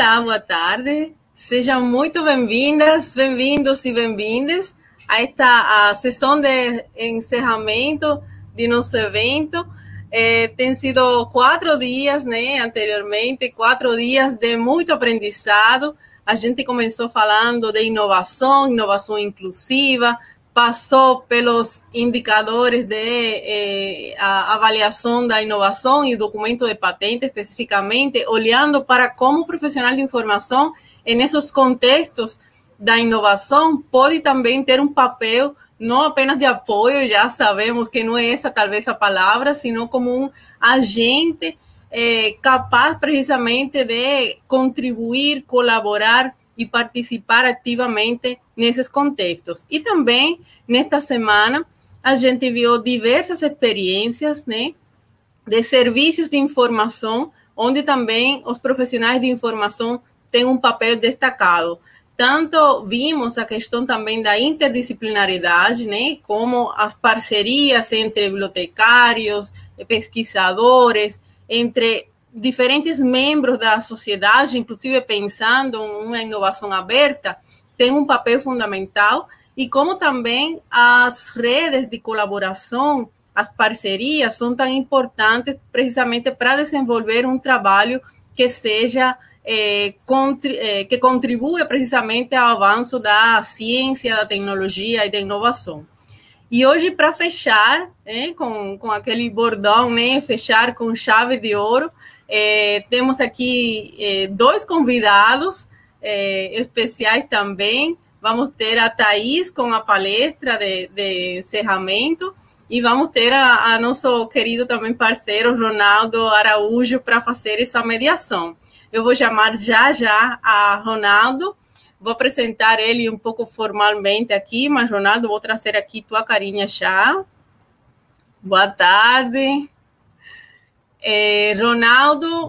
Olá, boa tarde. Sejam muito bem-vindas, bem-vindos e bem-vindas a esta a sessão de encerramento de nosso evento. Tem sido 4 dias, né, anteriormente, 4 dias de muito aprendizado. A gente começou falando de inovação, inovação inclusiva, passou pelos indicadores de avaliação da inovação e o documento de patente especificamente, olhando para como o profissional de informação, nesses contextos da inovação, pode também ter um papel não apenas de apoio, já sabemos que não é essa talvez a palavra, sino como um agente capaz precisamente de contribuir, colaborar e participar ativamente nesses contextos. E também, nesta semana, a gente viu diversas experiências, né, de serviços de informação, onde também os profissionais de informação têm um papel destacado. Tanto vimos a questão também da interdisciplinaridade, né, como as parcerias entre bibliotecários, pesquisadores, entre diferentes membros da sociedade, inclusive pensando em uma inovação aberta, tem um papel fundamental, e como também as redes de colaboração, as parcerias são tão importantes precisamente para desenvolver um trabalho que seja que contribua precisamente ao avanço da ciência, da tecnologia e da inovação. E hoje, para fechar, com aquele bordão, né, fechar com chave de ouro, temos aqui 2 convidados especiais também. Vamos ter a Thaís com a palestra de encerramento, e vamos ter a nosso querido também parceiro, Ronaldo Araújo, para fazer essa mediação. Eu vou chamar já a Ronaldo, vou apresentar ele um pouco formalmente aqui, mas, Ronaldo, vou trazer aqui tua carinha já. Boa tarde. Ronaldo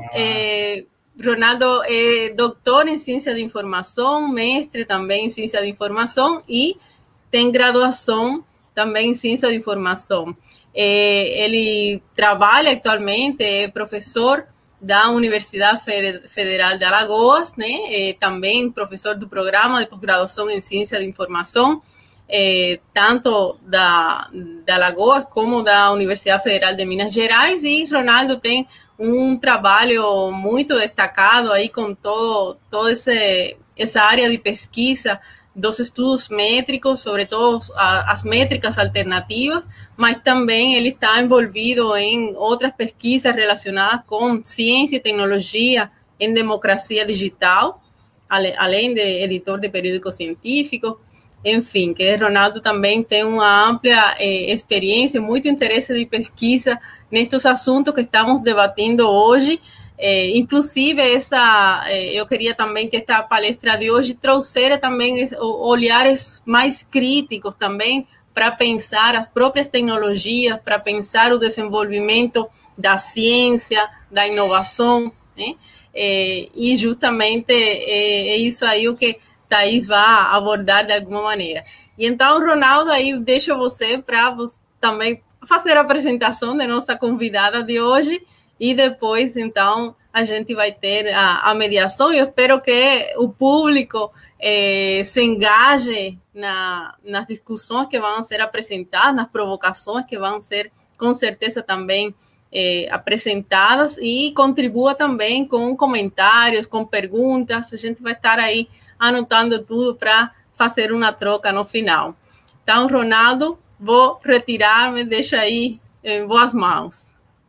é doutor em ciência de informação, mestre também em ciência de informação e tem graduação também em ciência de informação. Ele trabalha atualmente, é professor da Universidade Federal de Alagoas, né? Também professor do programa de pós-graduação em ciência de informação, tanto da Alagoas como da Universidade Federal de Minas Gerais. E Ronaldo tem um trabalho muito destacado aí com toda essa área de pesquisa dos estudos métricos, sobretudo as métricas alternativas, mas também ele está envolvido em outras pesquisas relacionadas com ciência e tecnologia em democracia digital, além de editor de periódico científico. Enfim, que Ronaldo também tem uma ampla experiência, muito interesse de pesquisa nestes assuntos que estamos debatendo hoje. Inclusive, eu queria também que esta palestra de hoje trouxesse também olhares mais críticos também para pensar as próprias tecnologias, para pensar o desenvolvimento da ciência, da inovação, né? E justamente é isso aí o que Thaís vai abordar de alguma maneira. E então, Ronaldo, aí deixo você para também fazer a apresentação da nossa convidada de hoje, e depois, então, a gente vai ter a mediação. Eu espero que o público se engaje nas discussões que vão ser apresentadas, nas provocações que vão ser, com certeza, também apresentadas, e contribua também com comentários, com perguntas. A gente vai estar aí anotando tudo para fazer uma troca no final. Então, Ronaldo, vou retirar-me, deixo aí em boas mãos.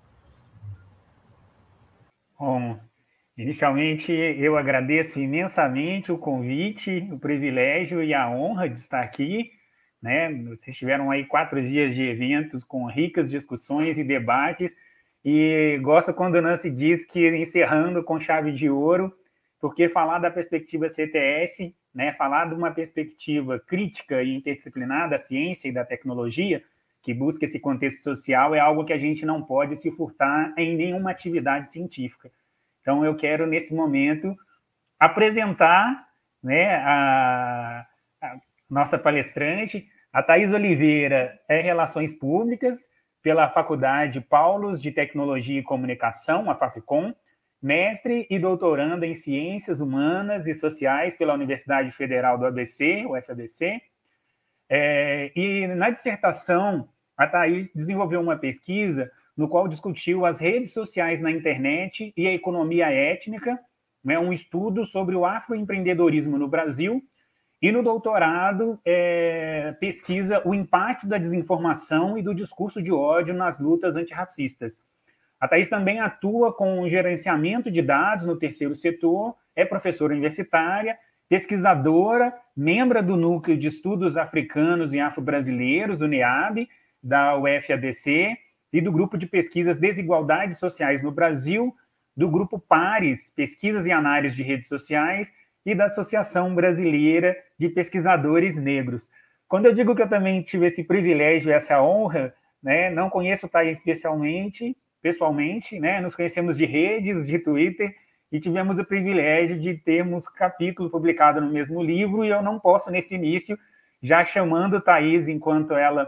Bom, inicialmente eu agradeço imensamente o convite, o privilégio e a honra de estar aqui, né? Vocês tiveram aí 4 dias de eventos com ricas discussões e debates, e gosto quando Nancy diz que encerrando com chave de ouro, porque falar da perspectiva CTS, né, falar de uma perspectiva crítica e interdisciplinar da ciência e da tecnologia, que busca esse contexto social, é algo que a gente não pode se furtar em nenhuma atividade científica. Então, eu quero, nesse momento, apresentar, né, a nossa palestrante. A Thaís Oliveira é Relações Públicas pela Faculdade Paulos de Tecnologia e Comunicação, a FAPCOM, mestre e doutoranda em Ciências Humanas e Sociais pela Universidade Federal do ABC, UFABC. E na dissertação, a Thaís desenvolveu uma pesquisa no qual discutiu as redes sociais na internet e a economia étnica, né, um estudo sobre o afroempreendedorismo no Brasil, e no doutorado pesquisa o impacto da desinformação e do discurso de ódio nas lutas antirracistas. A Thaís também atua com gerenciamento de dados no terceiro setor, é professora universitária, pesquisadora, membro do Núcleo de Estudos Africanos e Afro-Brasileiros, o NEAB, da UFABC, e do Grupo de Pesquisas Desigualdades Sociais no Brasil, do Grupo Pares, Pesquisas e Análise de Redes Sociais, e da Associação Brasileira de Pesquisadores Negros. Quando eu digo que eu também tive esse privilégio, essa honra, né, não conheço o Thaís pessoalmente, né, nos conhecemos de redes, de Twitter, e tivemos o privilégio de termos capítulo publicado no mesmo livro, e eu não posso, nesse início, já chamando Thaís, enquanto ela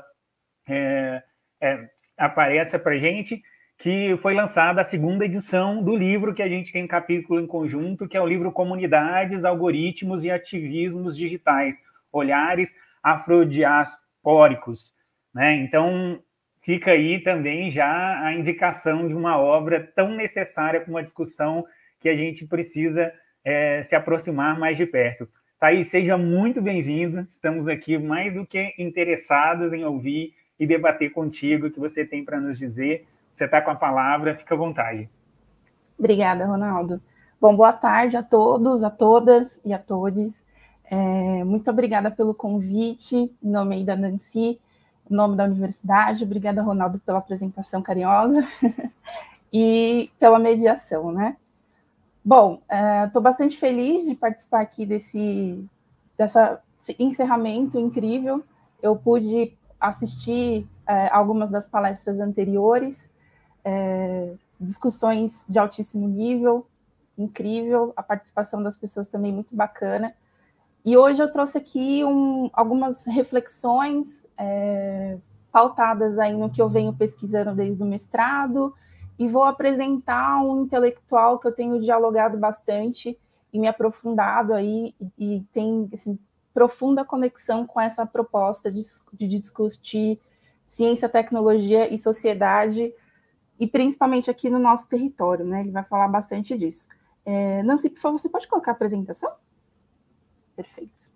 aparece para a gente, que foi lançada a segunda edição do livro que a gente tem um capítulo em conjunto, que é o livro Comunidades, Algoritmos e Ativismos Digitais, Olhares Afrodiaspóricos, né? Então, fica aí também já a indicação de uma obra tão necessária para uma discussão que a gente precisa se aproximar mais de perto. Thaís, seja muito bem-vinda, estamos aqui mais do que interessados em ouvir e debater contigo o que você tem para nos dizer. Você está com a palavra, fica à vontade. Obrigada, Ronaldo. Bom, boa tarde a todos, a todas e a todes. Muito obrigada pelo convite, em nome aí da Nancy, em nome da universidade. Obrigada, Ronaldo, pela apresentação carinhosa e pela mediação, né? Bom, estou bastante feliz de participar aqui desse encerramento incrível. Eu pude assistir algumas das palestras anteriores, discussões de altíssimo nível, incrível, a participação das pessoas também muito bacana. E hoje eu trouxe aqui algumas reflexões pautadas aí no que eu venho pesquisando desde o mestrado, e vou apresentar um intelectual que eu tenho dialogado bastante e me aprofundado aí, e tem assim, profunda conexão com essa proposta de discutir ciência, tecnologia e sociedade, e principalmente aqui no nosso território, né? Ele vai falar bastante disso. Nancy, por favor, você pode colocar a apresentação? Perfeito.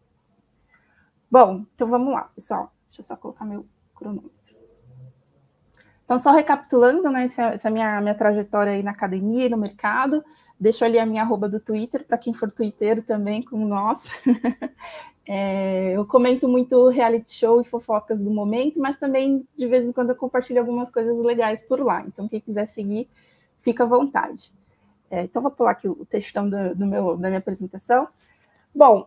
Bom, então vamos lá, pessoal. Deixa eu só colocar meu cronômetro. Então, só recapitulando, né, essa minha trajetória aí na academia e no mercado, deixo ali a minha arroba do Twitter, para quem for twitteiro também, como nós. Eu comento muito reality show e fofocas do momento, mas também, de vez em quando, eu compartilho algumas coisas legais por lá. Então, quem quiser seguir, fica à vontade. Então, vou pular aqui o textão da minha apresentação. Bom,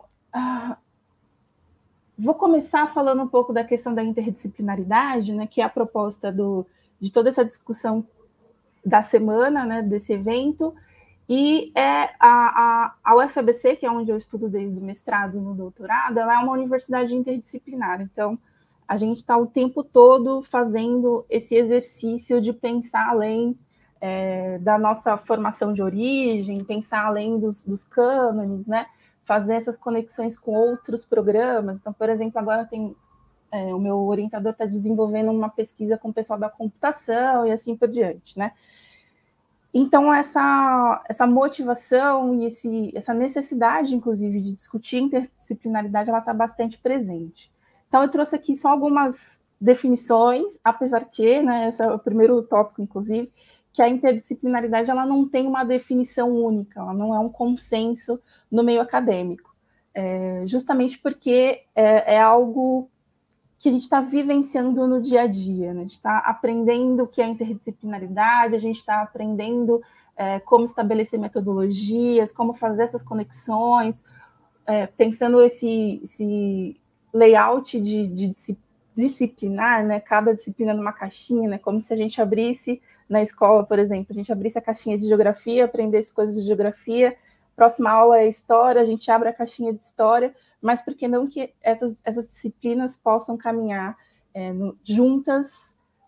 vou começar falando um pouco da questão da interdisciplinaridade, né, que é a proposta de toda essa discussão da semana, né, desse evento, e a UFABC, que é onde eu estudo desde o mestrado e no doutorado, ela é uma universidade interdisciplinar, então a gente está o tempo todo fazendo esse exercício de pensar além da nossa formação de origem, pensar além dos cânones, né, fazer essas conexões com outros programas. Então, por exemplo, agora tem o meu orientador está desenvolvendo uma pesquisa com o pessoal da computação e assim por diante, né? Então, essa motivação e essa necessidade, inclusive, de discutir interdisciplinaridade, ela está bastante presente. Então, eu trouxe aqui só algumas definições, apesar que, né, esse é o primeiro tópico, inclusive, que a interdisciplinaridade ela não tem uma definição única, ela não é um consenso no meio acadêmico, justamente porque é algo que a gente está vivenciando no dia a dia, né? A gente está aprendendo o que é interdisciplinaridade, a gente está aprendendo como estabelecer metodologias, como fazer essas conexões, pensando esse layout de disciplinar, né? Cada disciplina numa caixinha, né? Como se a gente abrisse na escola, por exemplo, a gente abrisse a caixinha de geografia, aprendesse coisas de geografia, próxima aula é história, a gente abre a caixinha de história, mas por que não que essas disciplinas possam caminhar juntas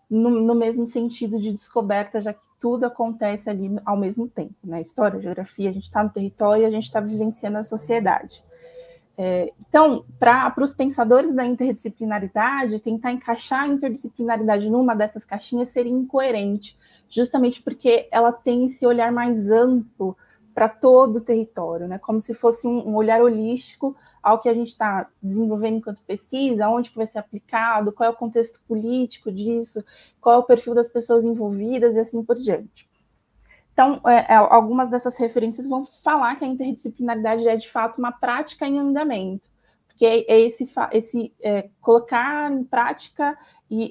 no mesmo sentido de descoberta, já que tudo acontece ali ao mesmo tempo, né? História, geografia, a gente está no território e a gente está vivenciando a sociedade. Então, para os pensadores da interdisciplinaridade, tentar encaixar a interdisciplinaridade numa dessas caixinhas seria incoerente, justamente porque ela tem esse olhar mais amplo para todo o território, né? Como se fosse um olhar holístico ao que a gente está desenvolvendo enquanto pesquisa, onde que vai ser aplicado, qual é o contexto político disso, qual é o perfil das pessoas envolvidas e assim por diante. Então, algumas dessas referências vão falar que a interdisciplinaridade é, de fato, uma prática em andamento, porque é esse colocar em prática e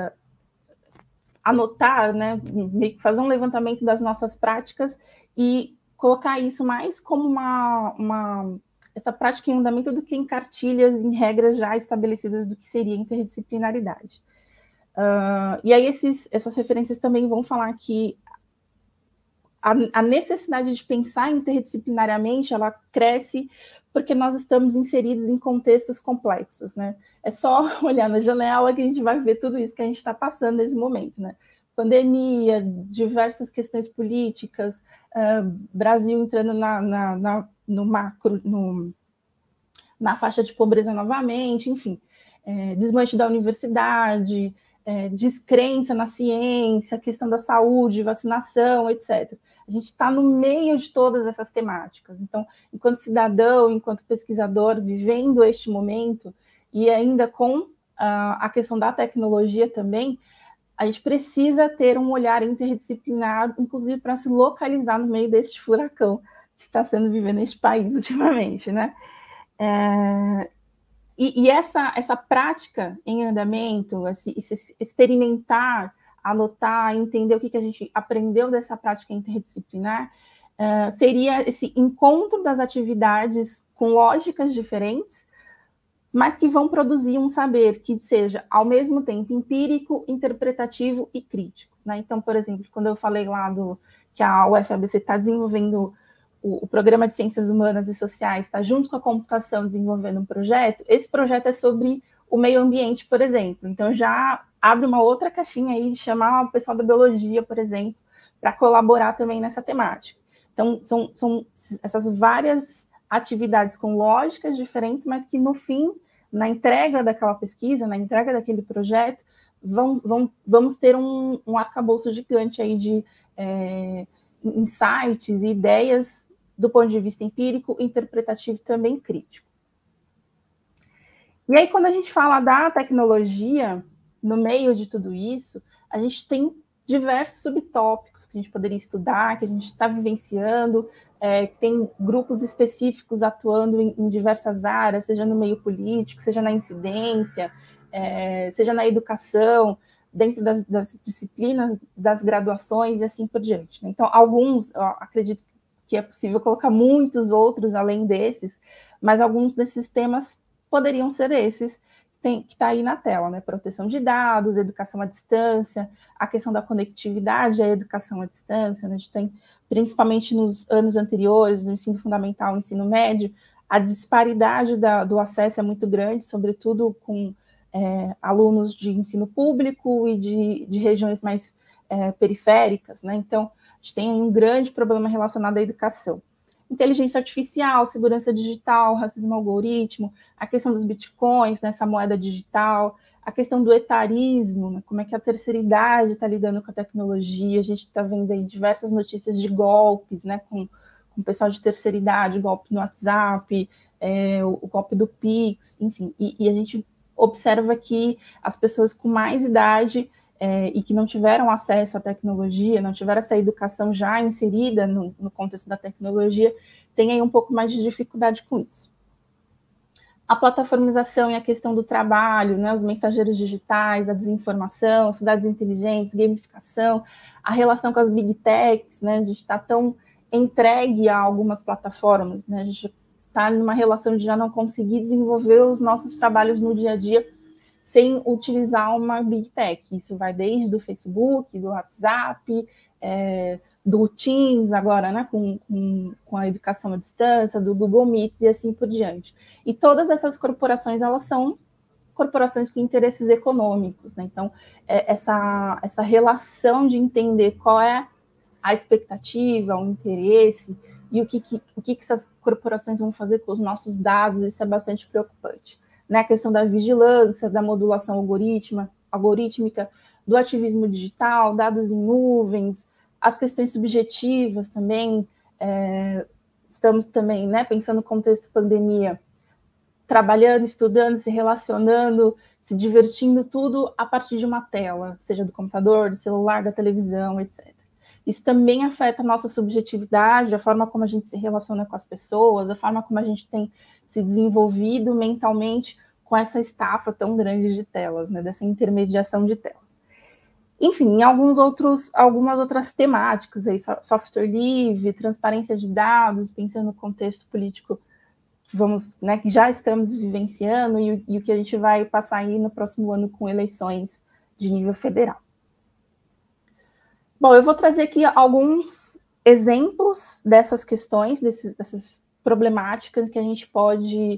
anotar, né, fazer um levantamento das nossas práticas e colocar isso mais como essa prática em andamento do que em cartilhas, em regras já estabelecidas do que seria interdisciplinaridade. E aí essas referências também vão falar que a necessidade de pensar interdisciplinariamente, ela cresce porque nós estamos inseridos em contextos complexos, né? É só olhar na janela que a gente vai ver tudo isso que a gente está passando nesse momento, né? Pandemia, diversas questões políticas, Brasil entrando no macro, na faixa de pobreza novamente, enfim, desmanche da universidade, descrença na ciência, questão da saúde, vacinação, etc. A gente está no meio de todas essas temáticas. Então, enquanto cidadão, enquanto pesquisador, vivendo este momento, e ainda com a questão da tecnologia também, a gente precisa ter um olhar interdisciplinar, inclusive para se localizar no meio deste furacão que está sendo vivido neste país ultimamente, né? E essa prática em andamento, esse experimentar, anotar, entender o que a gente aprendeu dessa prática interdisciplinar, seria esse encontro das atividades com lógicas diferentes, mas que vão produzir um saber que seja, ao mesmo tempo, empírico, interpretativo e crítico, né? Então, por exemplo, quando eu falei lá que a UFABC está desenvolvendo o Programa de Ciências Humanas e Sociais, está junto com a computação desenvolvendo um projeto, esse projeto é sobre o meio ambiente, por exemplo. Então, já abre uma outra caixinha aí de chamar o pessoal da biologia, por exemplo, para colaborar também nessa temática. Então, são essas várias atividades com lógicas diferentes, mas que, no fim, na entrega daquela pesquisa, na entrega daquele projeto, vamos ter um arcabouço gigante aí de insights e ideias do ponto de vista empírico, interpretativo e também crítico. E aí, quando a gente fala da tecnologia, no meio de tudo isso, a gente tem diversos subtópicos que a gente poderia estudar, que a gente está vivenciando, tem grupos específicos atuando em diversas áreas, seja no meio político, seja na incidência, seja na educação, dentro das disciplinas, das graduações e assim por diante, né? Então, alguns, eu acredito que é possível colocar muitos outros além desses, mas alguns desses temas poderiam ser esses que está aí na tela, né? Proteção de dados, educação à distância, a questão da conectividade, a educação à distância, né? A gente tem, principalmente nos anos anteriores, no ensino fundamental, ensino médio, a disparidade do acesso é muito grande, sobretudo com alunos de ensino público e de regiões mais periféricas, né? Então, a gente tem um grande problema relacionado à educação. Inteligência artificial, segurança digital, racismo algoritmo, a questão dos bitcoins, né, essa moeda digital, a questão do etarismo, né, como é que a terceira idade está lidando com a tecnologia. A gente está vendo aí diversas notícias de golpes, né, com o pessoal de terceira idade, golpe no WhatsApp, o golpe do Pix, enfim. E a gente observa que as pessoas com mais idade e que não tiveram acesso à tecnologia, não tiveram essa educação já inserida no contexto da tecnologia, têm aí um pouco mais de dificuldade com isso. A plataformização e a questão do trabalho, né, os mensageiros digitais, a desinformação, cidades inteligentes, gamificação, a relação com as big techs, né, a gente está tão entregue a algumas plataformas, né, a gente está numa relação de já não conseguir desenvolver os nossos trabalhos no dia a dia sem utilizar uma big tech. Isso vai desde o Facebook, do WhatsApp, do Teams agora, né, com a educação à distância, do Google Meet e assim por diante. E todas essas corporações, elas são corporações com interesses econômicos, né? Então, essa relação de entender qual é a expectativa, o interesse e o que essas corporações vão fazer com os nossos dados, isso é bastante preocupante. Né? A questão da vigilância, da modulação algorítmica, do ativismo digital, dados em nuvens, as questões subjetivas também. Estamos também, né, pensando no contexto pandemia, trabalhando, estudando, se relacionando, se divertindo, tudo a partir de uma tela, seja do computador, do celular, da televisão, etc. Isso também afeta a nossa subjetividade, a forma como a gente se relaciona com as pessoas, a forma como a gente tem se desenvolvido mentalmente com essa estafa tão grande de telas, né, dessa intermediação de telas. Enfim, algumas outras temáticas, aí, software livre, transparência de dados, pensando no contexto político que já estamos vivenciando e o que a gente vai passar aí no próximo ano com eleições de nível federal. Bom, eu vou trazer aqui alguns exemplos dessas questões, dessas problemáticas que a gente pode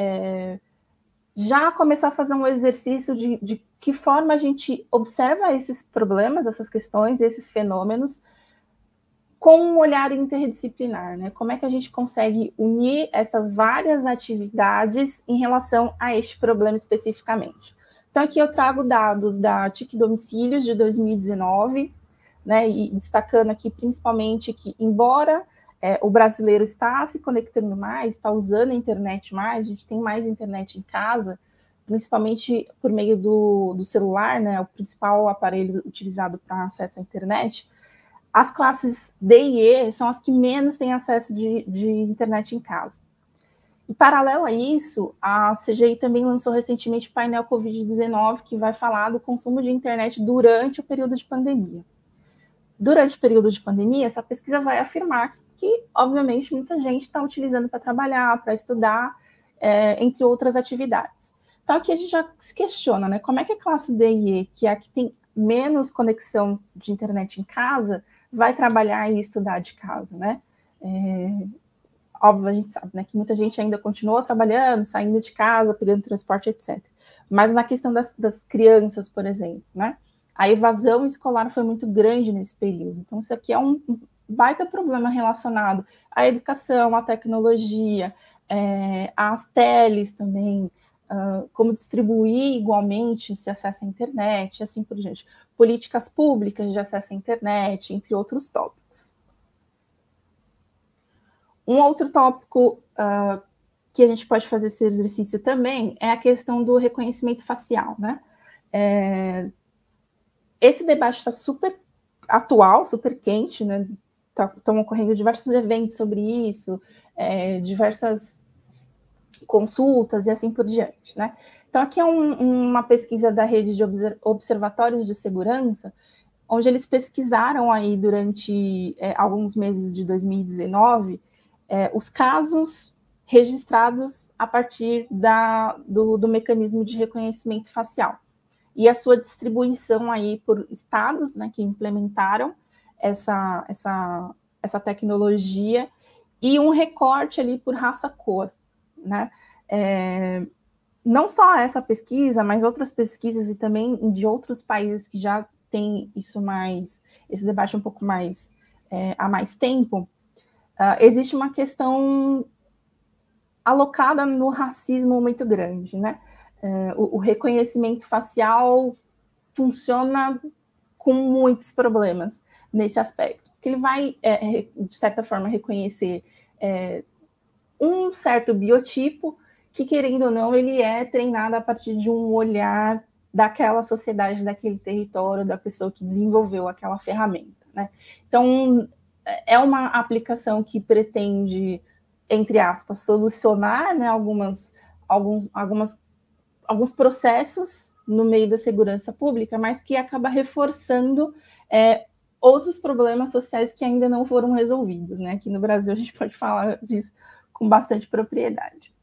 já começar a fazer um exercício de que forma a gente observa esses problemas, essas questões, esses fenômenos, com um olhar interdisciplinar, né? Como é que a gente consegue unir essas várias atividades em relação a este problema especificamente? Então, aqui eu trago dados da TIC Domicílios de 2019, né? E destacando aqui principalmente que, embora o brasileiro está se conectando mais, está usando a internet mais, a gente tem mais internet em casa, principalmente por meio do celular, né? O principal aparelho utilizado para acesso à internet. As classes D e E são as que menos têm acesso de internet em casa. E, paralelo a isso, a CGI também lançou recentemente o painel Covid-19, que vai falar do consumo de internet durante o período de pandemia. Durante o período de pandemia, essa pesquisa vai afirmar que obviamente, muita gente está utilizando para trabalhar, para estudar, entre outras atividades. Então, aqui a gente já se questiona, né? Como é que a classe D e E, que é a que tem menos conexão de internet em casa, vai trabalhar e estudar de casa, né? Óbvio, a gente sabe, né, que muita gente ainda continuou trabalhando, saindo de casa, pegando transporte, etc. Mas na questão das crianças, por exemplo, né? A evasão escolar foi muito grande nesse período. Então, isso aqui é um baita problema relacionado à educação, à tecnologia, às teles também, como distribuir igualmente esse acesso à internet, assim por diante. Políticas públicas de acesso à internet, entre outros tópicos. Um outro tópico que a gente pode fazer esse exercício também é a questão do reconhecimento facial, né? Esse debate está super atual, super quente, né? Estão ocorrendo diversos eventos sobre isso, diversas consultas e assim por diante, né? Então, aqui é uma pesquisa da rede de observatórios de segurança, onde eles pesquisaram aí durante alguns meses de 2019 os casos registrados a partir do mecanismo de reconhecimento facial e a sua distribuição aí por estados, né, que implementaram essa tecnologia e um recorte ali por raça-cor, né? Não só essa pesquisa, mas outras pesquisas e também de outros países que já têm esse debate um pouco mais há mais tempo, existe uma questão alocada no racismo muito grande, né? O reconhecimento facial funciona com muitos problemas nesse aspecto, porque ele vai, de certa forma, reconhecer um certo biotipo que, querendo ou não, ele é treinado a partir de um olhar daquela sociedade, daquele território, da pessoa que desenvolveu aquela ferramenta, né? Então, é uma aplicação que pretende, entre aspas, solucionar, né, alguns processos no meio da segurança pública, mas que acaba reforçando outros problemas sociais que ainda não foram resolvidos, né? Aqui no Brasil a gente pode falar disso com bastante propriedade.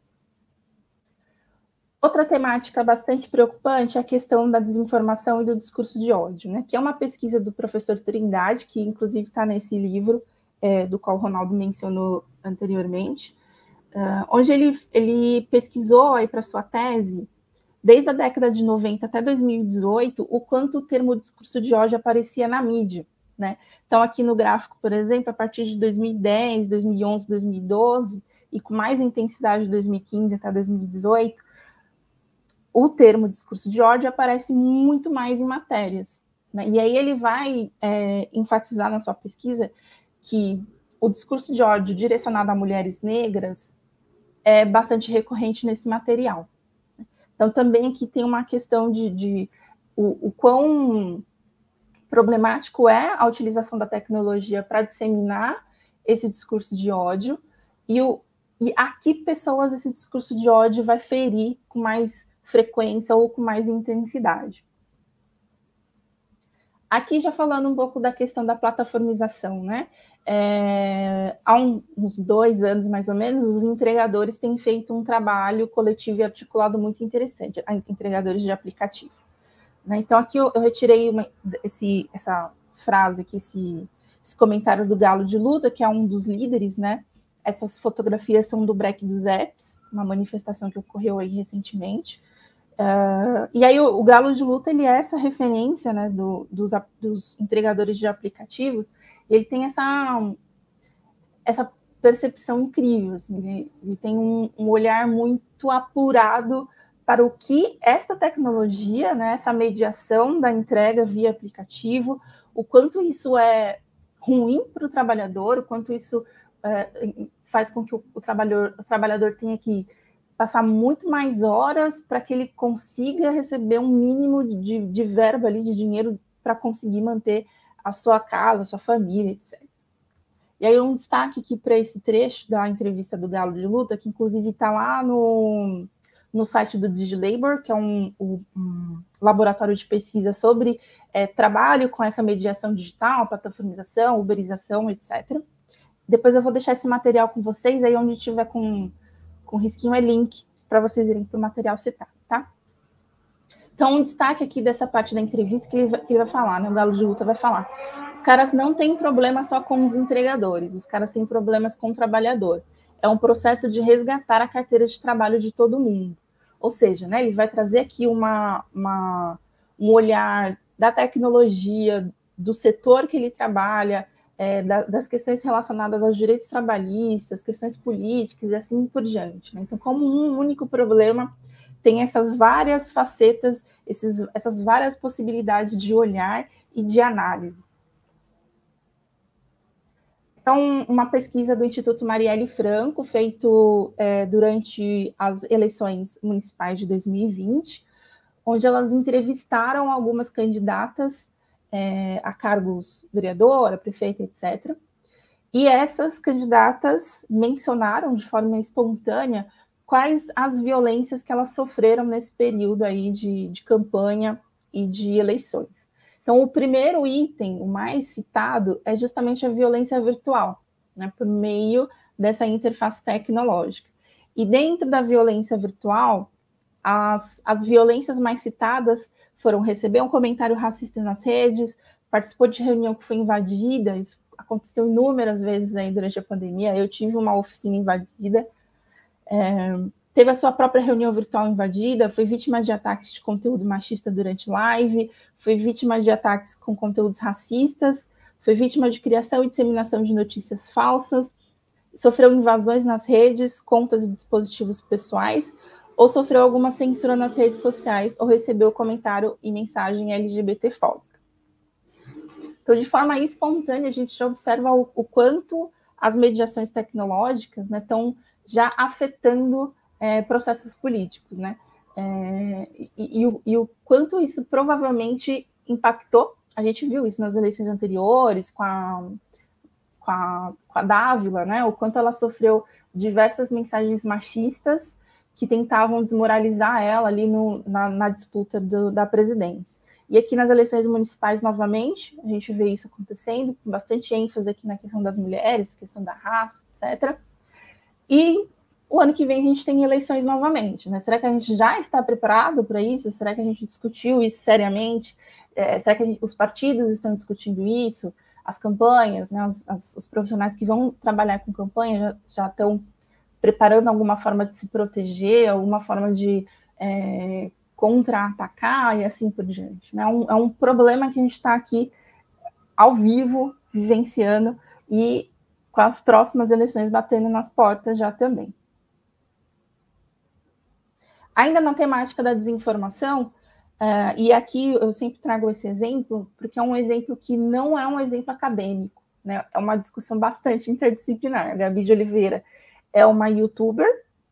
Outra temática bastante preocupante é a questão da desinformação e do discurso de ódio, né? Que é uma pesquisa do professor Trindade, que inclusive está nesse livro, do qual o Ronaldo mencionou anteriormente, onde ele pesquisou aí para sua tese desde a década de 90 até 2018, o quanto o termo discurso de ódio aparecia na mídia, né? Então, aqui no gráfico, por exemplo, a partir de 2010, 2011, 2012, e com mais intensidade de 2015 até 2018, o termo discurso de ódio aparece muito mais em matérias, né? E aí ele vai enfatizar na sua pesquisa que o discurso de ódio direcionado a mulheres negras é bastante recorrente nesse material. Então, também aqui tem uma questão de o quão problemático é a utilização da tecnologia para disseminar esse discurso de ódio e a que pessoas esse discurso de ódio vai ferir com mais frequência ou com mais intensidade. Aqui já falando um pouco da questão da plataformização, né? Há uns 2 anos, mais ou menos, os entregadores têm feito um trabalho coletivo e articulado muito interessante, entregadores de aplicativo. Né? Então, aqui eu retirei essa frase aqui, esse comentário do Galo de Luta, que é um dos líderes, né? Essas fotografias são do Break dos Apps, uma manifestação que ocorreu aí recentemente. E aí o Galo de Luta, ele é essa referência, né, dos entregadores de aplicativos, e ele tem essa percepção incrível, assim, ele tem um olhar muito apurado para o que esta tecnologia, né, essa mediação da entrega via aplicativo, o quanto isso é ruim para o trabalhador, o quanto isso faz com que o trabalhador tenha que passar muito mais horas para que ele consiga receber um mínimo de verba ali, de dinheiro, para conseguir manter a sua casa, a sua família, etc. E aí um destaque aqui para esse trecho da entrevista do Galo de Luta, que inclusive está lá no site do DigiLabor, que é um laboratório de pesquisa sobre trabalho com essa mediação digital, plataformização, uberização, etc. Depois eu vou deixar esse material com vocês, aí onde tiver com risquinho é link para vocês irem para o material citado, tá? Então, um destaque aqui dessa parte da entrevista que ele vai falar, né? O Galo de Luta vai falar. Os caras não têm problema só com os entregadores, os caras têm problemas com o trabalhador. É um processo de resgatar a carteira de trabalho de todo mundo. Ou seja, né, ele vai trazer aqui um olhar da tecnologia, do setor que ele trabalha, das questões relacionadas aos direitos trabalhistas, questões políticas e assim por diante. Né? Então, como um único problema, tem essas várias facetas, essas várias possibilidades de olhar e de análise. Então, uma pesquisa do Instituto Marielle Franco, feito durante as eleições municipais de 2020, onde elas entrevistaram algumas candidatas a cargos vereadora, prefeita, etc. E essas candidatas mencionaram de forma espontânea quais as violências que elas sofreram nesse período aí de campanha e de eleições. Então, o primeiro item, o mais citado, é justamente a violência virtual, né, por meio dessa interface tecnológica. E dentro da violência virtual, as violências mais citadas foram receber um comentário racista nas redes, participou de reunião que foi invadida, isso aconteceu inúmeras vezes aí durante a pandemia, eu tive uma oficina invadida, teve a sua própria reunião virtual invadida, foi vítima de ataques de conteúdo machista durante live, foi vítima de ataques com conteúdos racistas, foi vítima de criação e disseminação de notícias falsas, sofreu invasões nas redes, contas e dispositivos pessoais, ou sofreu alguma censura nas redes sociais, ou recebeu comentário e mensagem LGBTfóbica. Então, de forma espontânea, a gente já observa o quanto as mediações tecnológicas, né, estão já afetando processos políticos, né? E o quanto isso provavelmente impactou, a gente viu isso nas eleições anteriores, com a Dávila, né? O quanto ela sofreu diversas mensagens machistas que tentavam desmoralizar ela ali na disputa da presidência. E aqui nas eleições municipais, novamente, a gente vê isso acontecendo, com bastante ênfase aqui na questão das mulheres, questão da raça, etc. E o ano que vem a gente tem eleições novamente, né? Será que a gente já está preparado para isso? Será que a gente discutiu isso seriamente? Será que os partidos estão discutindo isso? As campanhas, né? Os profissionais que vão trabalhar com campanha já estão preparando alguma forma de se proteger, alguma forma de contra-atacar e assim por diante, né? É um problema que a gente está aqui ao vivo, vivenciando, e com as próximas eleições batendo nas portas já também. Ainda na temática da desinformação, e aqui eu sempre trago esse exemplo, porque é um exemplo que não é um exemplo acadêmico, né? É uma discussão bastante interdisciplinar. A Gabi de Oliveira é uma youtuber,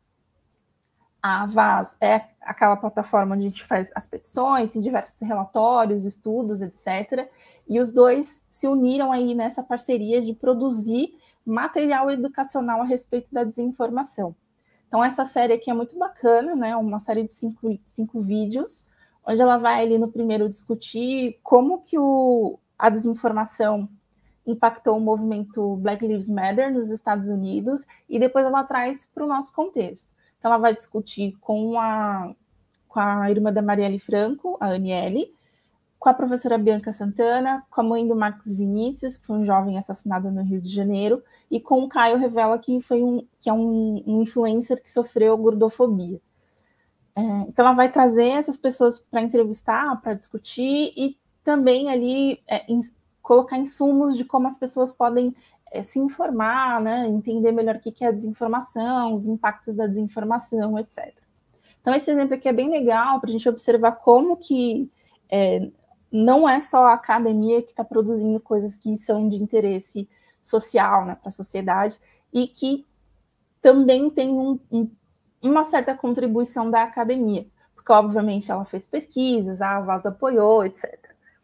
a Vaz é aquela plataforma onde a gente faz as petições, tem diversos relatórios, estudos, etc. E os dois se uniram aí nessa parceria de produzir material educacional a respeito da desinformação. Então, essa série aqui é muito bacana, né? Uma série de cinco vídeos, onde ela vai ali no primeiro discutir como que a desinformação impactou o movimento Black Lives Matter nos Estados Unidos, e depois ela traz para o nosso contexto. Então, ela vai discutir com a irmã da Marielle Franco, a Aniele, com a professora Bianca Santana, com a mãe do Marcos Vinícius, que foi um jovem assassinado no Rio de Janeiro, e com o Caio Revela, que é um influencer que sofreu gordofobia. Então, ela vai trazer essas pessoas para entrevistar, para discutir, e também ali colocar insumos de como as pessoas podem se informar, né, entender melhor o que é a desinformação, os impactos da desinformação, etc. Então, esse exemplo aqui é bem legal para a gente observar como que não é só a academia que está produzindo coisas que são de interesse social, né, para a sociedade, e que também tem uma certa contribuição da academia, porque, obviamente, ela fez pesquisas, a Vaz apoiou, etc.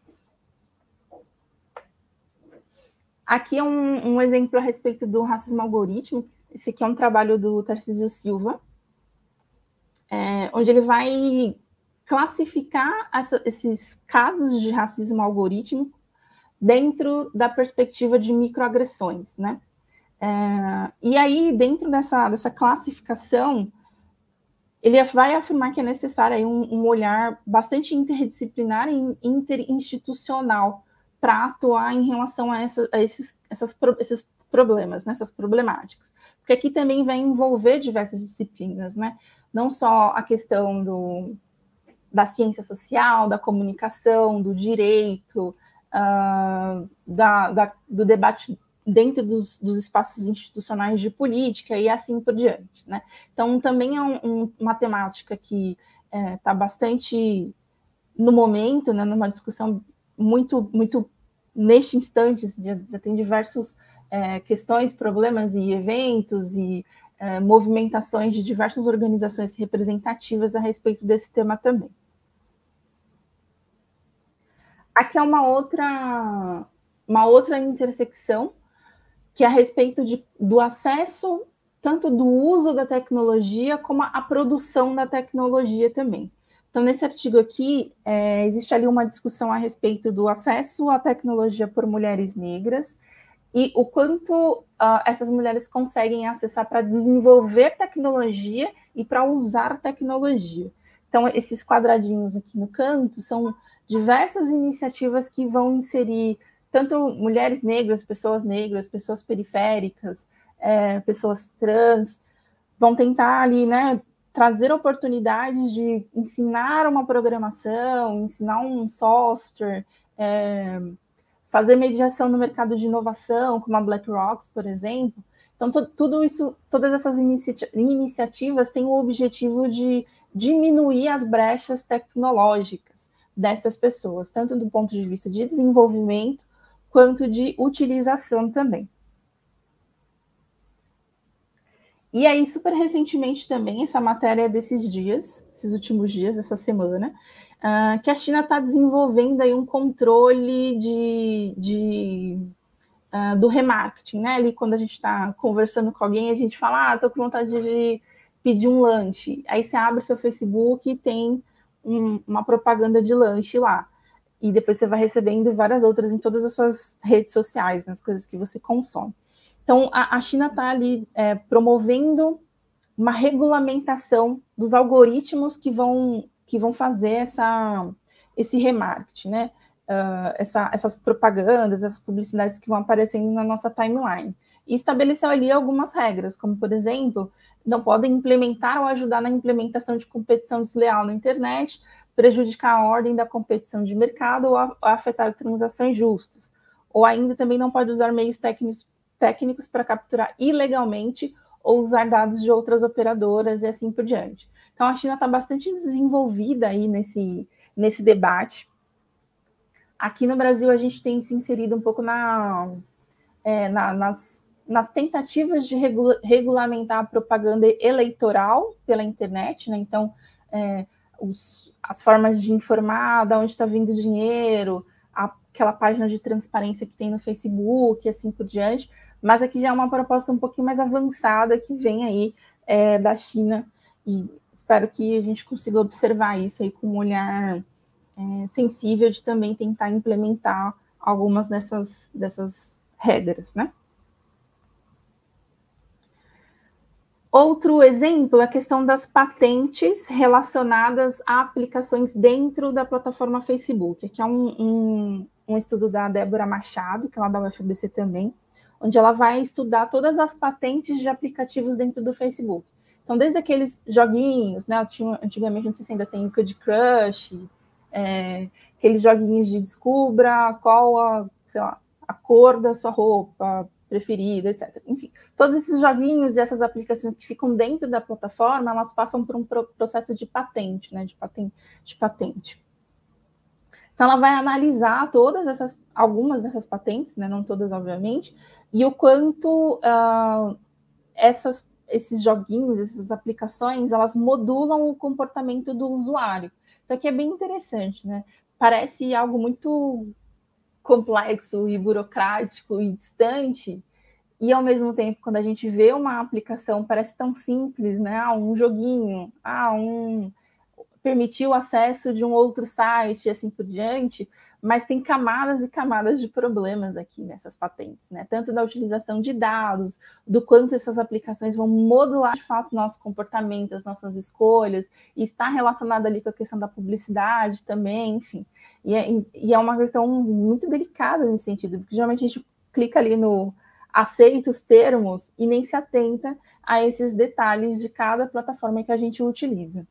Aqui é um exemplo a respeito do racismo algorítmico. Esse aqui é um trabalho do Tarcísio Silva, onde ele vai classificar esses casos de racismo algorítmico dentro da perspectiva de microagressões, né? E aí, dentro dessa classificação, ele vai afirmar que é necessário aí um olhar bastante interdisciplinar e interinstitucional para atuar em relação a esses problemas, né, essas problemáticas. Porque aqui também vai envolver diversas disciplinas, né? Não só a questão da ciência social, da comunicação, do direito, do debate dentro dos espaços institucionais de política e assim por diante, né? Então, também é uma temática que está bastante no momento, né, numa discussão muito, muito neste instante, já tem diversas questões, problemas e eventos e movimentações de diversas organizações representativas a respeito desse tema também. Aqui é uma outra intersecção, que é a respeito do acesso, tanto do uso da tecnologia, como a produção da tecnologia também. Então, nesse artigo aqui, existe ali uma discussão a respeito do acesso à tecnologia por mulheres negras e o quanto essas mulheres conseguem acessar para desenvolver tecnologia e para usar tecnologia. Então, esses quadradinhos aqui no canto são diversas iniciativas que vão inserir tanto mulheres negras, pessoas periféricas, pessoas trans, vão tentar ali, né, trazer oportunidades de ensinar uma programação, ensinar um software, fazer mediação no mercado de inovação, como a BlackRock, por exemplo. Então, tudo isso, todas essas iniciativas têm o objetivo de diminuir as brechas tecnológicas dessas pessoas, tanto do ponto de vista de desenvolvimento, quanto de utilização também. E aí, super recentemente também, essa matéria desses dias, esses últimos dias, dessa semana, que a China está desenvolvendo aí um controle do remarketing, né? Ali quando a gente está conversando com alguém, a gente fala, estou com vontade de pedir um lanche. Aí você abre o seu Facebook e tem uma propaganda de lanche lá. E depois você vai recebendo várias outras em todas as suas redes sociais, nas coisas que você consome. Então, a China está ali promovendo uma regulamentação dos algoritmos que vão fazer esse remarketing, né? Essas propagandas, essas publicidades que vão aparecendo na nossa timeline. E estabeleceu ali algumas regras, como, por exemplo, não podem implementar ou ajudar na implementação de competição desleal na internet, prejudicar a ordem da competição de mercado ou afetar transações justas. Ou ainda também não pode usar meios técnicos para capturar ilegalmente ou usar dados de outras operadoras e assim por diante. Então, a China está bastante desenvolvida aí nesse debate. Aqui no Brasil, a gente tem se inserido um pouco nas tentativas de regulamentar a propaganda eleitoral pela internet, né? Então, as formas de informar de onde está vindo o dinheiro, aquela página de transparência que tem no Facebook e assim por diante, mas aqui já é uma proposta um pouquinho mais avançada que vem aí da China, e espero que a gente consiga observar isso aí com um olhar sensível de também tentar implementar algumas dessas regras, né? Outro exemplo é a questão das patentes relacionadas a aplicações dentro da plataforma Facebook. Aqui é um estudo da Débora Machado, que é lá da UFBC também, onde ela vai estudar todas as patentes de aplicativos dentro do Facebook. Então, desde aqueles joguinhos, né? Antigamente, não sei se ainda tem o Candy Crush, aqueles joguinhos de descubra qual a cor da sua roupa preferida, etc. Enfim, todos esses joguinhos e essas aplicações que ficam dentro da plataforma, elas passam por um processo de patente, né? De patente. Então, ela vai analisar algumas dessas patentes, né? Não todas, obviamente, e o quanto esses joguinhos, essas aplicações, elas modulam o comportamento do usuário. Então, aqui é bem interessante, né? Parece algo muito complexo e burocrático e distante, e ao mesmo tempo, quando a gente vê uma aplicação, parece tão simples, né? Um joguinho, permitir o acesso de um outro site e assim por diante, mas tem camadas e camadas de problemas aqui nessas patentes, né? Tanto da utilização de dados, do quanto essas aplicações vão modular de fato o nosso comportamento, as nossas escolhas, e está relacionado ali com a questão da publicidade também, enfim. E é uma questão muito delicada nesse sentido, porque geralmente a gente clica ali no aceita os termos e nem se atenta a esses detalhes de cada plataforma que a gente utiliza.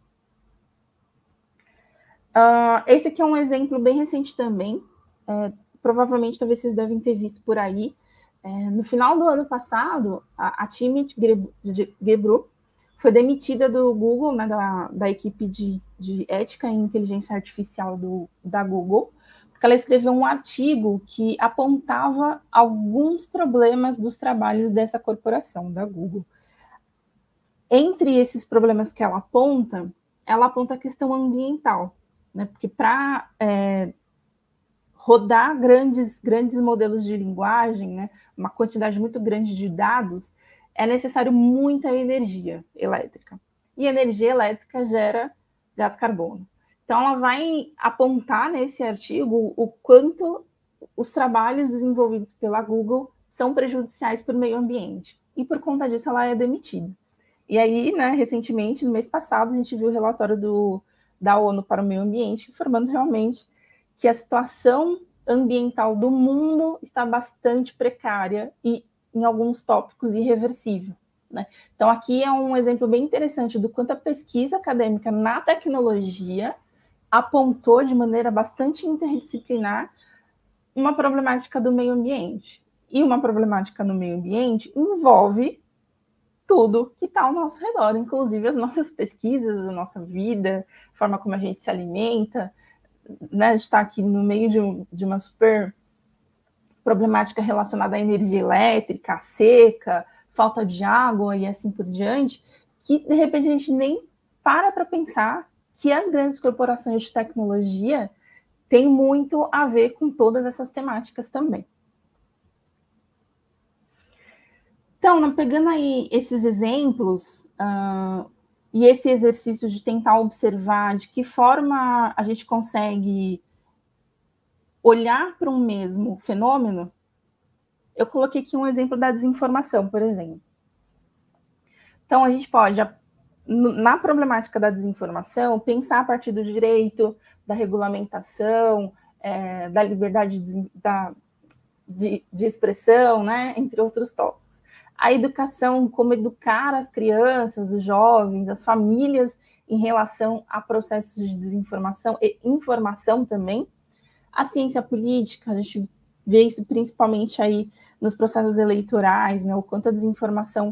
Esse aqui é um exemplo bem recente também, provavelmente talvez vocês devem ter visto por aí. No final do ano passado, a Timnit Gebru foi demitida do Google, né, da equipe de ética e inteligência artificial da Google, porque ela escreveu um artigo que apontava alguns problemas dos trabalhos dessa corporação, da Google. Entre esses problemas que ela aponta a questão ambiental, né? Porque para rodar grandes modelos de linguagem, né, uma quantidade muito grande de dados, é necessário muita energia elétrica. E energia elétrica gera gás carbono. Então, ela vai apontar nesse artigo o quanto os trabalhos desenvolvidos pela Google são prejudiciais para o meio ambiente. E, por conta disso, ela é demitida. E aí, né, recentemente, no mês passado, a gente viu o relatório da ONU para o Meio Ambiente, informando realmente que a situação ambiental do mundo está bastante precária e, em alguns tópicos, irreversível, né? Então, aqui é um exemplo bem interessante do quanto a pesquisa acadêmica na tecnologia apontou de maneira bastante interdisciplinar uma problemática do meio ambiente. E uma problemática no meio ambiente envolve tudo que está ao nosso redor, inclusive as nossas pesquisas, a nossa vida, a forma como a gente se alimenta, né? A gente está aqui no meio de uma super problemática relacionada à energia elétrica, à seca, falta de água e assim por diante, que de repente a gente nem para pensar que as grandes corporações de tecnologia têm muito a ver com todas essas temáticas também. Então, pegando aí esses exemplos e esse exercício de tentar observar de que forma a gente consegue olhar para um mesmo fenômeno, eu coloquei aqui um exemplo da desinformação, por exemplo. Então, a gente pode, na problemática da desinformação, pensar a partir do direito, da regulamentação, da liberdade de expressão, né, entre outros tópicos. a educação, como educar as crianças, os jovens, as famílias em relação a processos de desinformação e informação também. A ciência política, a gente vê isso principalmente aí nos processos eleitorais, né, o quanto a desinformação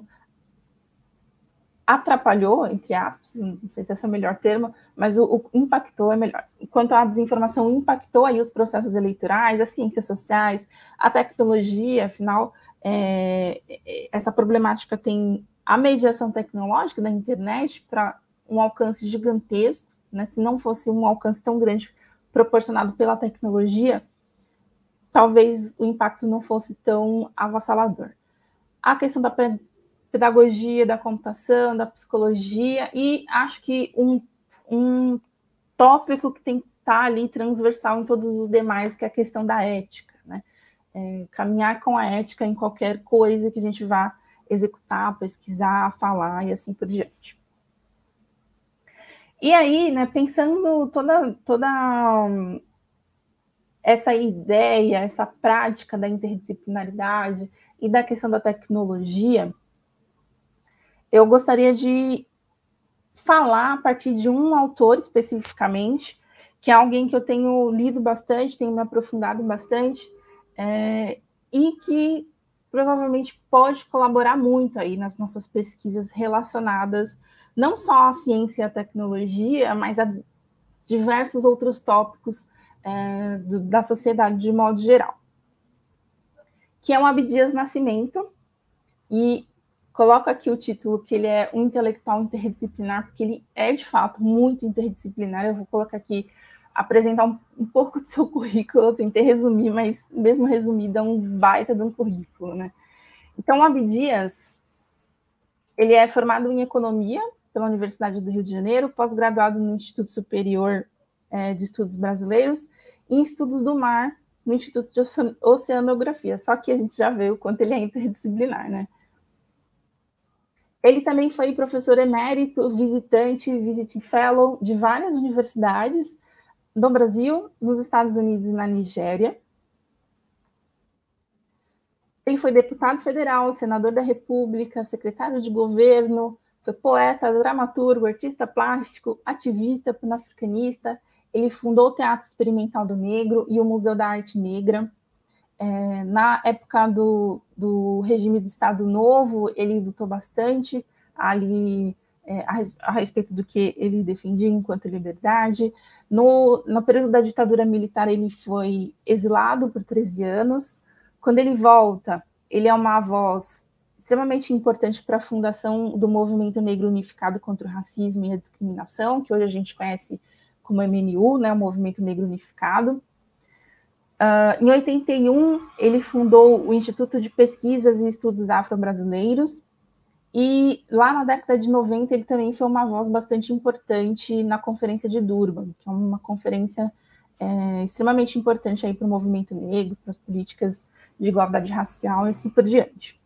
atrapalhou, entre aspas, não sei se esse é o melhor termo, mas o impactou é melhor. Enquanto a desinformação impactou aí os processos eleitorais, as ciências sociais, a tecnologia, afinal, essa problemática tem a mediação tecnológica da internet para um alcance gigantesco, né? Se não fosse um alcance tão grande proporcionado pela tecnologia, talvez o impacto não fosse tão avassalador. A questão da pedagogia, da computação, da psicologia, e acho que um tópico que tem que estar ali transversal em todos os demais, que é a questão da ética, né? Caminhar com a ética em qualquer coisa que a gente vá executar, pesquisar, falar e assim por diante. E aí, né, pensando toda essa ideia, essa prática da interdisciplinaridade e da questão da tecnologia, eu gostaria de falar a partir de um autor especificamente, que é alguém que eu tenho lido bastante, tenho me aprofundado bastante, e que provavelmente pode colaborar muito aí nas nossas pesquisas relacionadas não só à ciência e à tecnologia, mas a diversos outros tópicos da sociedade de modo geral, que é o Abdias Nascimento, e coloco aqui o título que ele é um intelectual interdisciplinar, porque ele é, de fato, muito interdisciplinar. Eu vou colocar aqui, apresentar um pouco do seu currículo, eu tentei resumir, mas mesmo resumido é um baita de um currículo, né? Então, o Abdias, ele é formado em Economia pela Universidade do Rio de Janeiro, pós-graduado no Instituto Superior de Estudos Brasileiros e em Estudos do Mar, no Instituto de Oceanografia, só que a gente já vê o quanto ele é interdisciplinar, né? Ele também foi professor emérito, visitante, visiting fellow de várias universidades no Brasil, nos Estados Unidos e na Nigéria. Ele foi deputado federal, senador da República, secretário de governo, foi poeta, dramaturgo, artista plástico, ativista panafricanista. Ele fundou o Teatro Experimental do Negro e o Museu da Arte Negra. Na época do regime do Estado Novo, ele lutou bastante ali a respeito do que ele defendia enquanto liberdade. No período da ditadura militar, ele foi exilado por 13 anos. Quando ele volta, ele é uma voz extremamente importante para a fundação do Movimento Negro Unificado contra o Racismo e a Discriminação, que hoje a gente conhece como MNU, né, o Movimento Negro Unificado. Em 81, ele fundou o Instituto de Pesquisas e Estudos Afro-Brasileiros, e lá na década de 90 ele também foi uma voz bastante importante na Conferência de Durban, que é uma conferência extremamente importante para o movimento negro, para as políticas de igualdade racial e assim por diante.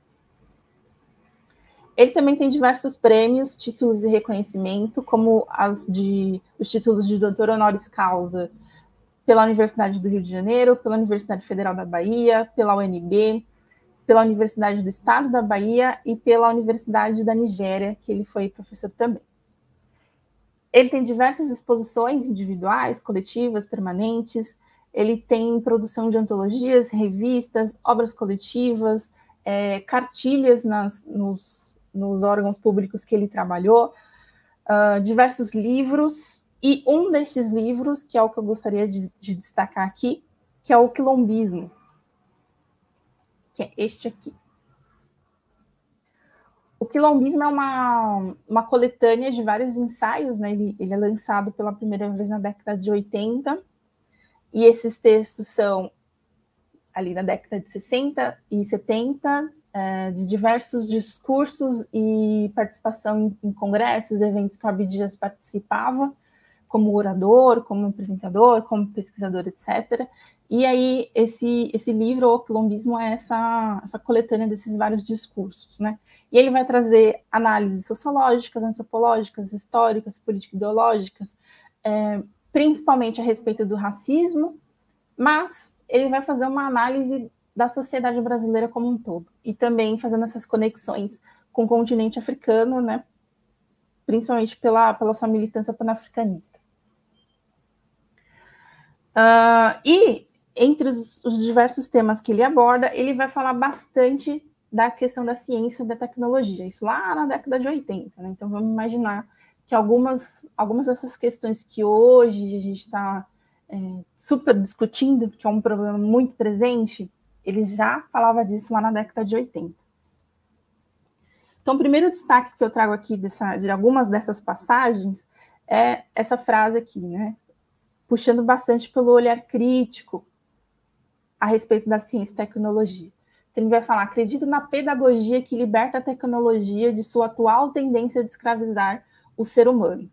Ele também tem diversos prêmios, títulos de reconhecimento, como os títulos de doutor honoris causa pela Universidade do Rio de Janeiro, pela Universidade Federal da Bahia, pela UNB, pela Universidade do Estado da Bahia e pela Universidade da Nigéria, que ele foi professor também. Ele tem diversas exposições individuais, coletivas, permanentes. Ele tem produção de antologias, revistas, obras coletivas, cartilhas nos órgãos públicos que ele trabalhou, diversos livros, e um destes livros, que é o que eu gostaria de destacar aqui, que é o Quilombismo, que é este aqui. O Quilombismo é uma coletânea de vários ensaios, né? Ele é lançado pela primeira vez na década de 80, e esses textos são ali na década de 60 e 70, de diversos discursos e participação em congressos, eventos que o Abdias participava, como orador, como apresentador, como pesquisador, etc. E aí, esse livro, O Quilombismo, é essa coletânea desses vários discursos, né? E ele vai trazer análises sociológicas, antropológicas, históricas, político-ideológicas, principalmente a respeito do racismo, mas ele vai fazer uma análise da sociedade brasileira como um todo, e também fazendo essas conexões com o continente africano, né, principalmente pela sua militância panafricanista. E entre os diversos temas que ele aborda, ele vai falar bastante da questão da ciência e da tecnologia, isso lá na década de 80, né? Então vamos imaginar que algumas dessas questões que hoje a gente está super discutindo, que é um problema muito presente, ele já falava disso lá na década de 80. Então, o primeiro destaque que eu trago aqui de algumas dessas passagens é essa frase aqui, né? Puxando bastante pelo olhar crítico a respeito da ciência e tecnologia. Então, ele vai falar: acredito na pedagogia que liberta a tecnologia de sua atual tendência de escravizar o ser humano.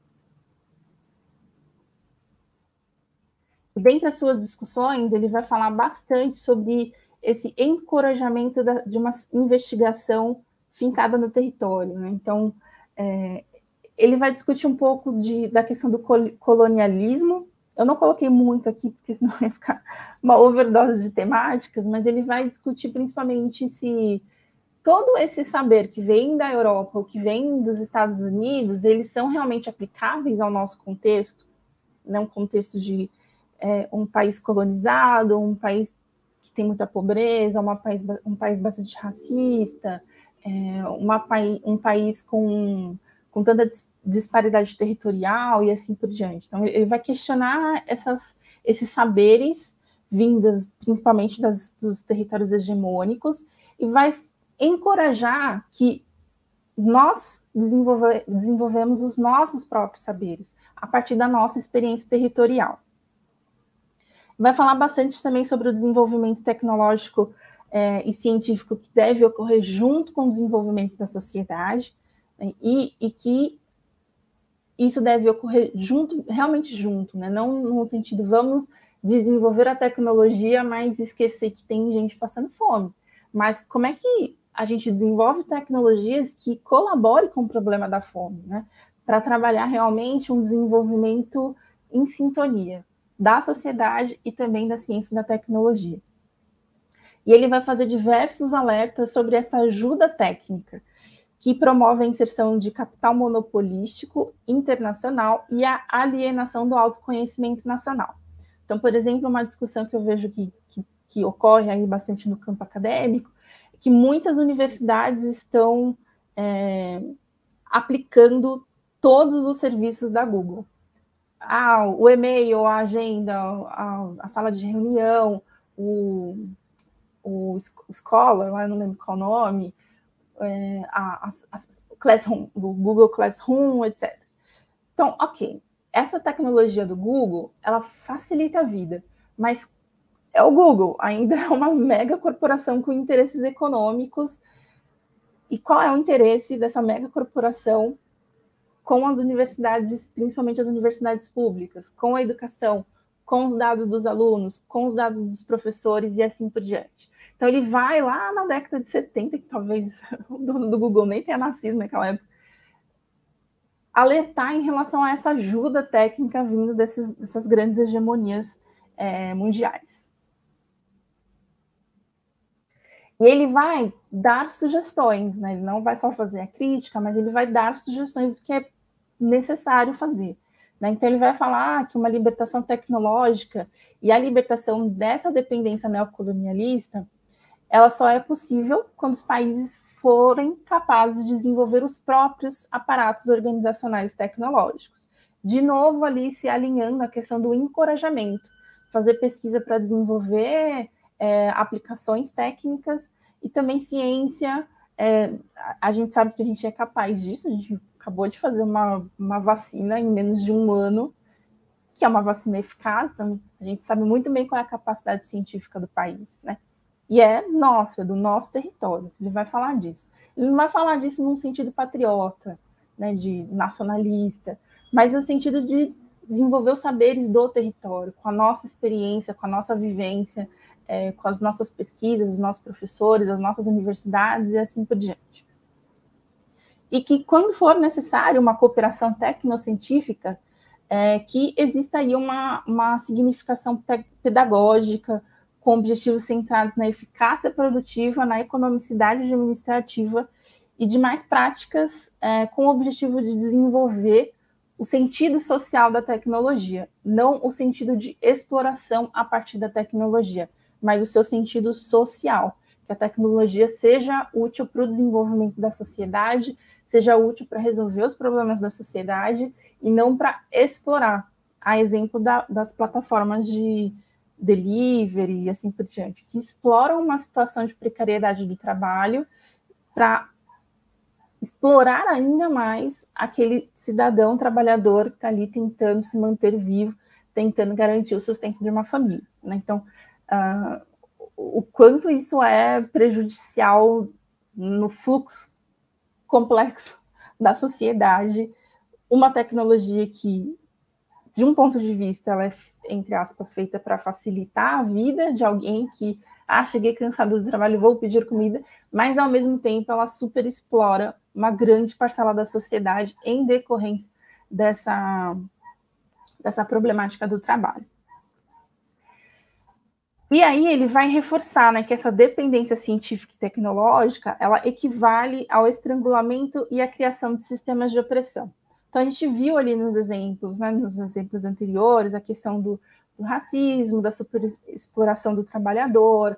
E dentre as suas discussões, ele vai falar bastante sobre esse encorajamento de uma investigação fincada no território, né? Então, ele vai discutir um pouco da questão do colonialismo. Eu não coloquei muito aqui, porque senão ia ficar uma overdose de temáticas, mas ele vai discutir principalmente se todo esse saber que vem da Europa ou que vem dos Estados Unidos, eles são realmente aplicáveis ao nosso contexto, né? Um contexto de um país colonizado, um país que tem muita pobreza, um país bastante racista, um país com tanta disparidade territorial e assim por diante. Então, ele vai questionar esses saberes vindas principalmente dos territórios hegemônicos e vai encorajar que nós desenvolvemos os nossos próprios saberes a partir da nossa experiência territorial. Vai falar bastante também sobre o desenvolvimento tecnológico e científico que deve ocorrer junto com o desenvolvimento da sociedade, né, e que isso deve ocorrer realmente junto, né? Não no sentido, vamos desenvolver a tecnologia, mas esquecer que tem gente passando fome. Mas como é que a gente desenvolve tecnologias que colaborem com o problema da fome, né? Para trabalhar realmente um desenvolvimento em sintonia da sociedade e também da ciência e da tecnologia. E ele vai fazer diversos alertas sobre essa ajuda técnica, que promove a inserção de capital monopolístico internacional e a alienação do autoconhecimento nacional. Então, por exemplo, uma discussão que eu vejo que ocorre aí bastante no campo acadêmico, é que muitas universidades estão aplicando todos os serviços da Google. O e-mail, a agenda, a sala de reunião, o Scholar, eu não lembro qual o nome, Classroom, o Google Classroom, etc. Então, ok, essa tecnologia do Google, ela facilita a vida, mas é o Google, ainda é uma mega corporação com interesses econômicos. E qual é o interesse dessa mega corporação com as universidades, principalmente as universidades públicas, com a educação, com os dados dos alunos, com os dados dos professores e assim por diante? Então, ele vai lá na década de 70, que talvez o dono do Google nem tenha nascido naquela época, alertar em relação a essa ajuda técnica vindo dessas grandes hegemonias mundiais. E ele vai dar sugestões, né? Ele não vai só fazer a crítica, mas ele vai dar sugestões do que é necessário fazer, né? Então, ele vai falar que uma libertação tecnológica e a libertação dessa dependência neocolonialista, ela só é possível quando os países forem capazes de desenvolver os próprios aparatos organizacionais tecnológicos. De novo, ali se alinhando à questão do encorajamento, fazer pesquisa para desenvolver aplicações técnicas e também ciência. A gente sabe que a gente é capaz disso, a gente acabou de fazer uma vacina em menos de um ano, que é uma vacina eficaz, então a gente sabe muito bem qual é a capacidade científica do país, né? E é do nosso território, ele vai falar disso. Ele não vai falar disso num sentido patriota, né, de nacionalista, mas no sentido de desenvolver os saberes do território, com a nossa experiência, com a nossa vivência, com as nossas pesquisas, os nossos professores, as nossas universidades e assim por diante. E que, quando for necessário uma cooperação que exista aí uma significação pedagógica, com objetivos centrados na eficácia produtiva, na economicidade administrativa e demais práticas com o objetivo de desenvolver o sentido social da tecnologia, não o sentido de exploração a partir da tecnologia, mas o seu sentido social, que a tecnologia seja útil para o desenvolvimento da sociedade, seja útil para resolver os problemas da sociedade e não para explorar, a exemplo das plataformas de delivery e assim por diante, que exploram uma situação de precariedade do trabalho para explorar ainda mais aquele cidadão trabalhador que está ali tentando se manter vivo, tentando garantir o sustento de uma família, né? Então, o quanto isso é prejudicial no fluxo complexo da sociedade, uma tecnologia que, de um ponto de vista, ela é, entre aspas, feita para facilitar a vida de alguém que, cheguei cansado do trabalho, vou pedir comida, mas, ao mesmo tempo, ela super explora uma grande parcela da sociedade em decorrência dessa problemática do trabalho. E aí ele vai reforçar, né, que essa dependência científica e tecnológica, ela equivale ao estrangulamento e à criação de sistemas de opressão. Então, a gente viu ali nos exemplos, né, nos exemplos anteriores, a questão do racismo, da superexploração do trabalhador,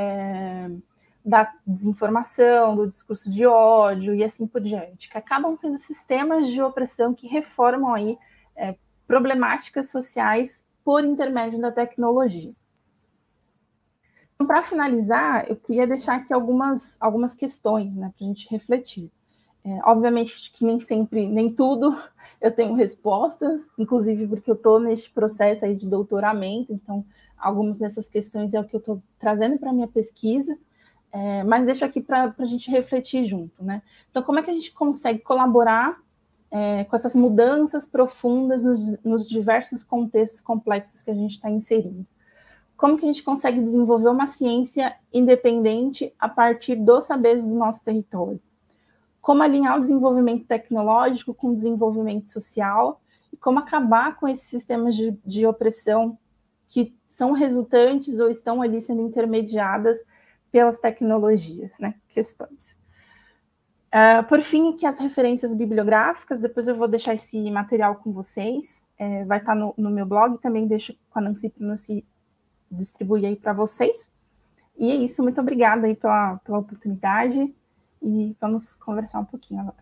da desinformação, do discurso de ódio e assim por diante, que acabam sendo sistemas de opressão que reformam aí problemáticas sociais por intermédio da tecnologia. Então, para finalizar, eu queria deixar aqui algumas questões, né, para a gente refletir. Obviamente que nem sempre, nem tudo eu tenho respostas, inclusive porque eu estou neste processo aí de doutoramento, então algumas dessas questões é o que eu estou trazendo para a minha pesquisa, mas deixo aqui para a gente refletir junto, né? Então, como é que a gente consegue colaborar com essas mudanças profundas nos diversos contextos complexos que a gente está inserindo? Como que a gente consegue desenvolver uma ciência independente a partir dos saberes do nosso território? Como alinhar o desenvolvimento tecnológico com o desenvolvimento social e como acabar com esses sistemas de opressão que são resultantes ou estão ali sendo intermediadas pelas tecnologias, né? Questões. Por fim, aqui as referências bibliográficas, depois eu vou deixar esse material com vocês, vai estar no meu blog, também deixo com a Nancy para Nancy distribuir aí para vocês. E é isso, muito obrigada aí pela oportunidade e vamos conversar um pouquinho agora.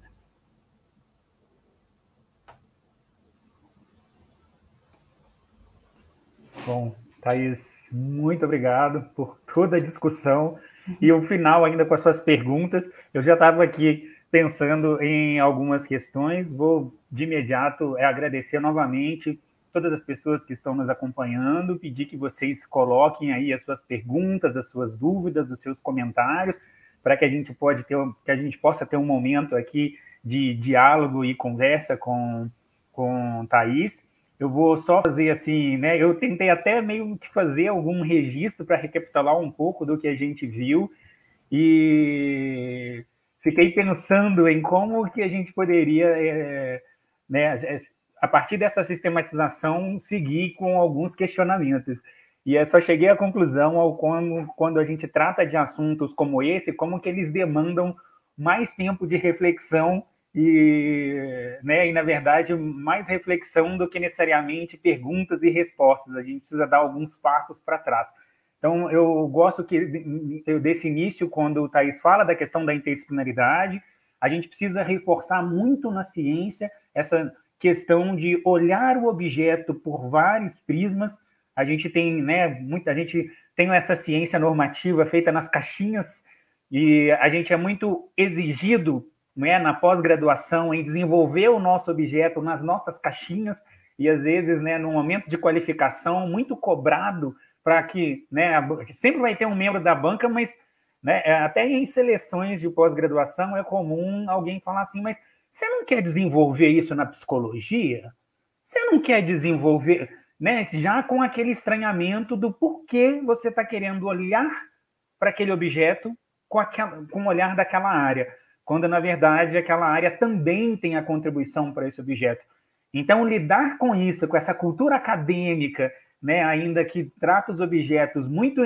Bom, Thaís, muito obrigado por toda a discussão e o final ainda com as suas perguntas. Eu já estava aqui pensando em algumas questões, vou de imediato agradecer novamente todas as pessoas que estão nos acompanhando, pedir que vocês coloquem aí as suas perguntas, as suas dúvidas, os seus comentários, para que a gente possa ter um momento aqui de diálogo e conversa com Thaís. Eu vou só fazer assim, né? Eu tentei até meio que fazer algum registro para recapitular um pouco do que a gente viu e fiquei pensando em como que a gente poderia, né, a partir dessa sistematização, seguir com alguns questionamentos. E eu só cheguei à conclusão quando a gente trata de assuntos como esse, como que eles demandam mais tempo de reflexão e, né, e, na verdade, mais reflexão do que necessariamente perguntas e respostas. A gente precisa dar alguns passos para trás. Então, eu gosto desse início, quando o Thaís fala da questão da interdisciplinaridade, a gente precisa reforçar muito na ciência essa questão de olhar o objeto por vários prismas. A gente tem, né, a gente tem essa ciência normativa feita nas caixinhas e a gente é muito exigido, né, na pós-graduação em desenvolver o nosso objeto nas nossas caixinhas e, às vezes, né, no momento de qualificação, muito cobrado para que, né, sempre vai ter um membro da banca, mas, né, até em seleções de pós-graduação é comum alguém falar assim, mas você não quer desenvolver isso na psicologia? Você não quer desenvolver, né, já com aquele estranhamento do porquê você está querendo olhar para aquele objeto com o olhar daquela área, quando, na verdade, aquela área também tem a contribuição para esse objeto. Então, lidar com isso, com essa cultura acadêmica, né, ainda que trata os objetos muito em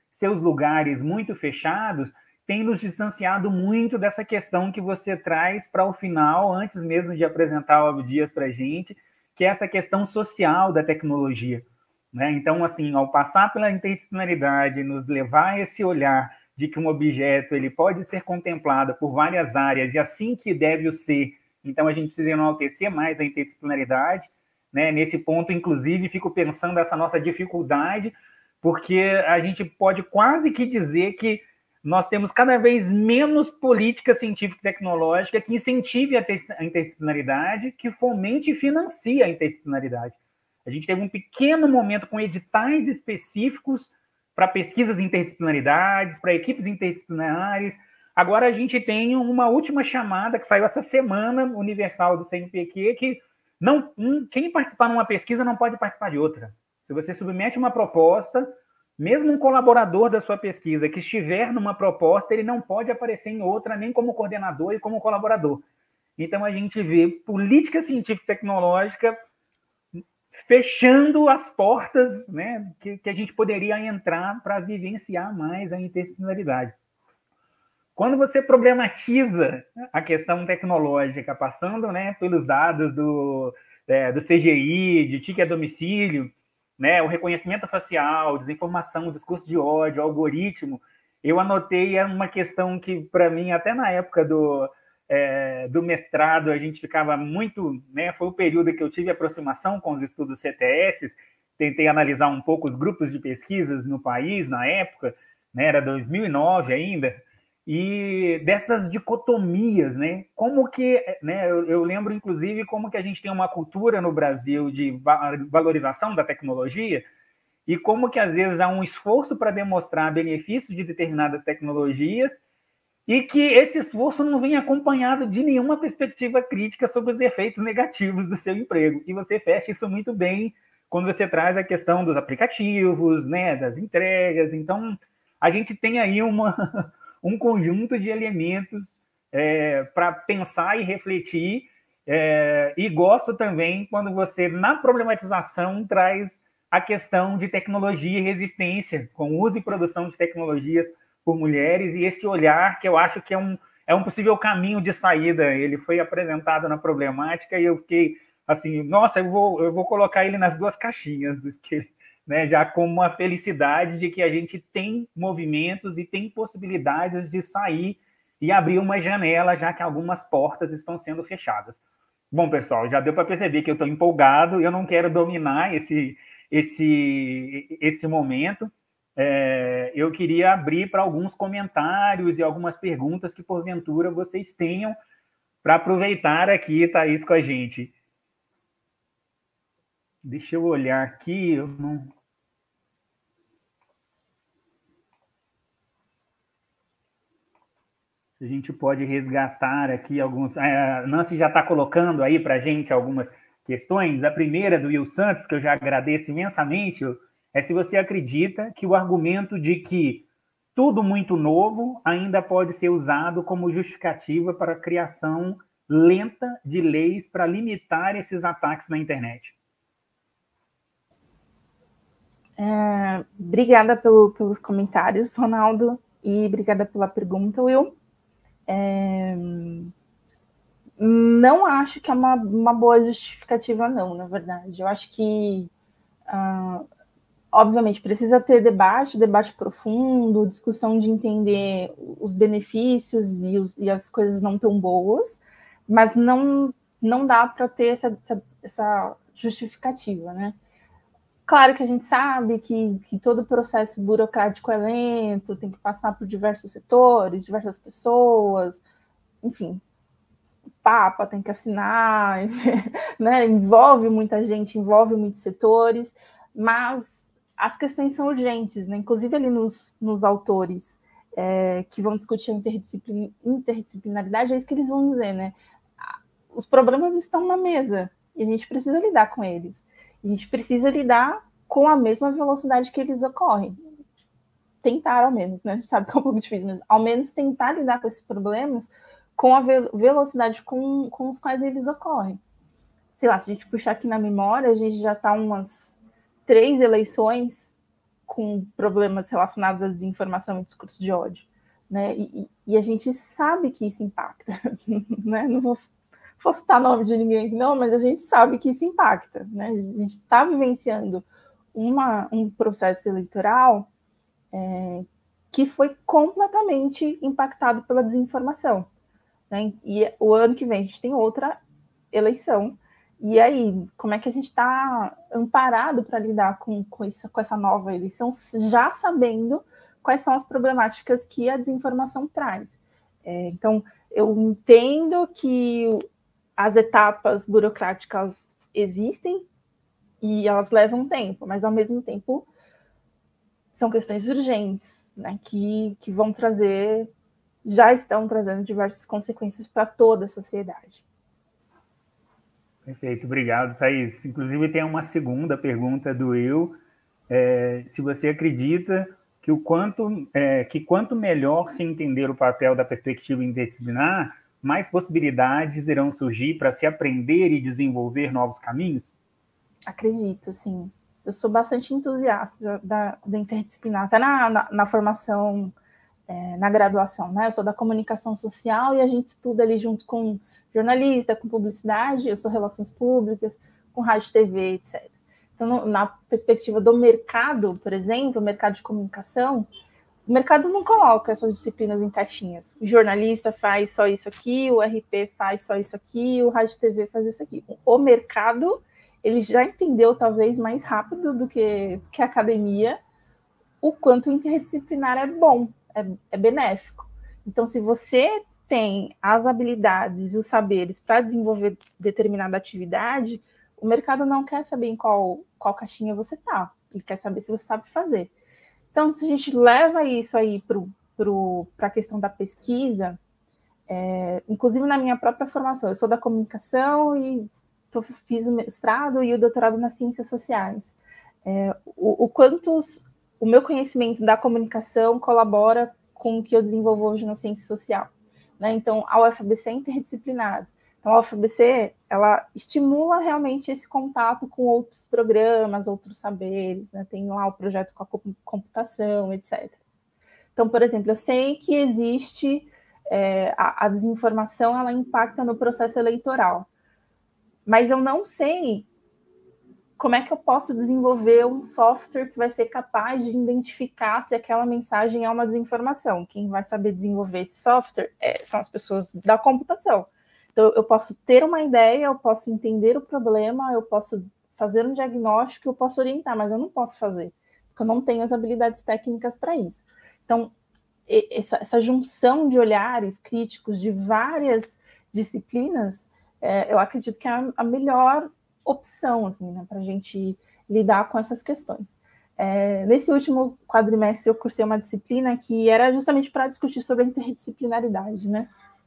seus lugares muito fechados, tem nos distanciado muito dessa questão que você traz para o final, antes mesmo de apresentar o Abdias para a gente, que é essa questão social da tecnologia. Né? Então, assim, ao passar pela interdisciplinaridade, nos levar a esse olhar de que um objeto ele pode ser contemplado por várias áreas e assim que deve o ser, então a gente precisa enaltecer mais a interdisciplinaridade. Né? Nesse ponto, inclusive, fico pensando essa nossa dificuldade, porque a gente pode quase que dizer que nós temos cada vez menos política científica e tecnológica que incentive a interdisciplinaridade, que fomente e financie a interdisciplinaridade. A gente teve um pequeno momento com editais específicos para pesquisas interdisciplinaridades, para equipes interdisciplinares. Agora a gente tem uma última chamada que saiu essa semana, universal do CNPq, que quem participar numa pesquisa não pode participar de outra. Se você submete uma proposta, mesmo um colaborador da sua pesquisa que estiver numa proposta, ele não pode aparecer em outra, nem como coordenador e como colaborador. Então, a gente vê política científica e tecnológica fechando as portas, né, que a gente poderia entrar para vivenciar mais a interdisciplinaridade. Quando você problematiza a questão tecnológica, passando, né, pelos dados do CGI, de TIC a domicílio, né, o reconhecimento facial, desinformação, discurso de ódio, algoritmo, eu anotei uma questão que, para mim, até na época do mestrado, a gente ficava muito... Né, foi o período que eu tive aproximação com os estudos CTS, tentei analisar um pouco os grupos de pesquisas no país, na época, né, era 2009 ainda, e dessas dicotomias, né? Como que, né? Eu lembro, inclusive, como que a gente tem uma cultura no Brasil de valorização da tecnologia e como que, às vezes, há um esforço para demonstrar benefícios de determinadas tecnologias e que esse esforço não vem acompanhado de nenhuma perspectiva crítica sobre os efeitos negativos do seu emprego. E você fecha isso muito bem quando você traz a questão dos aplicativos, né? Das entregas. Então, a gente tem aí um conjunto de elementos para pensar e refletir, e gosto também quando você, na problematização, traz a questão de tecnologia e resistência, com uso e produção de tecnologias por mulheres, e esse olhar que eu acho que é um possível caminho de saída. Ele foi apresentado na problemática e eu fiquei assim, nossa, eu vou colocar ele nas duas caixinhas, porque... Né, já como uma felicidade de que a gente tem movimentos e tem possibilidades de sair e abrir uma janela, já que algumas portas estão sendo fechadas. Bom, pessoal, já deu para perceber que eu estou empolgado, eu não quero dominar esse momento. Eu queria abrir para alguns comentários e algumas perguntas que, porventura, vocês tenham para aproveitar aqui, Thaís, com a gente. Deixa eu olhar aqui, eu não... A gente pode resgatar aqui alguns... A Nancy já está colocando aí para a gente algumas questões. A primeira, do Will Santos, que eu já agradeço imensamente, é se você acredita que o argumento de que tudo muito novo ainda pode ser usado como justificativa para a criação lenta de leis para limitar esses ataques na internet. Obrigada pelos comentários, Ronaldo, e obrigada pela pergunta, Will. Não acho que é uma boa justificativa, não, na verdade. Eu acho que, obviamente, precisa ter debate profundo, discussão de entender os benefícios e as coisas não tão boas, mas não dá para ter essa justificativa, né? Claro que a gente sabe que todo o processo burocrático é lento, tem que passar por diversos setores, diversas pessoas, enfim, o Papa tem que assinar, né? Envolve muita gente, envolve muitos setores, mas as questões são urgentes, né? Inclusive ali nos autores que vão discutir a interdisciplinaridade, é isso que eles vão dizer, né? Os problemas estão na mesa e a gente precisa lidar com eles. A gente precisa lidar com a mesma velocidade que eles ocorrem. Tentar, ao menos, né? A gente sabe que é um pouco difícil, mas ao menos tentar lidar com esses problemas com a velocidade com os quais eles ocorrem. Sei lá, se a gente puxar aqui na memória, a gente já está umas 3 eleições com problemas relacionados à desinformação e discurso de ódio, né? E a gente sabe que isso impacta, né? Não vou citar nome de ninguém aqui, não, mas a gente sabe que isso impacta, né? A gente está vivenciando um processo eleitoral que foi completamente impactado pela desinformação, né? E o ano que vem a gente tem outra eleição. E aí, como é que a gente está amparado para lidar com essa nova eleição, já sabendo quais são as problemáticas que a desinformação traz? Então, eu entendo que as etapas burocráticas existem e elas levam tempo, mas, ao mesmo tempo, são questões urgentes, né, que vão trazer, já estão trazendo diversas consequências para toda a sociedade. Perfeito, obrigado, Thaís. Inclusive, tem uma segunda pergunta do Eu. Se você acredita que quanto melhor se entender o papel da perspectiva interdisciplinar, mais possibilidades irão surgir para se aprender e desenvolver novos caminhos? Acredito, sim. Eu sou bastante entusiasta da interdisciplinar, até na formação, na graduação, né? Eu sou da comunicação social e a gente estuda ali junto com jornalista, com publicidade, eu sou relações públicas, com rádio, TV, etc. Então, na perspectiva do mercado, por exemplo, o mercado de comunicação, o mercado não coloca essas disciplinas em caixinhas. O jornalista faz só isso aqui, o RP faz só isso aqui, o rádio, TV faz isso aqui. O mercado, ele já entendeu, talvez mais rápido do que a academia, o quanto o interdisciplinar é bom, é benéfico. Então, se você tem as habilidades e os saberes para desenvolver determinada atividade, o mercado não quer saber em qual caixinha você está, ele quer saber se você sabe fazer. Então, se a gente leva isso aí para a questão da pesquisa, inclusive na minha própria formação, eu sou da comunicação e fiz o mestrado e o doutorado nas ciências sociais. O quanto o meu conhecimento da comunicação colabora com o que eu desenvolvo hoje na ciência social, né? Então, a UFABC é interdisciplinar. Então, a UFABC, ela estimula realmente esse contato com outros programas, outros saberes, né? Tem lá o projeto com a computação, etc. Então, por exemplo, eu sei que existe a desinformação, ela impacta no processo eleitoral, mas eu não sei como é que eu posso desenvolver um software que vai ser capaz de identificar se aquela mensagem é uma desinformação. Quem vai saber desenvolver esse software são as pessoas da computação. Então, eu posso ter uma ideia, eu posso entender o problema, eu posso fazer um diagnóstico, eu posso orientar, mas eu não posso fazer, porque eu não tenho as habilidades técnicas para isso. Então, essa junção de olhares críticos de várias disciplinas, eu acredito que é a melhor opção, assim, né, para a gente lidar com essas questões. Nesse último quadrimestre, eu cursei uma disciplina que era justamente para discutir sobre a interdisciplinaridade, né?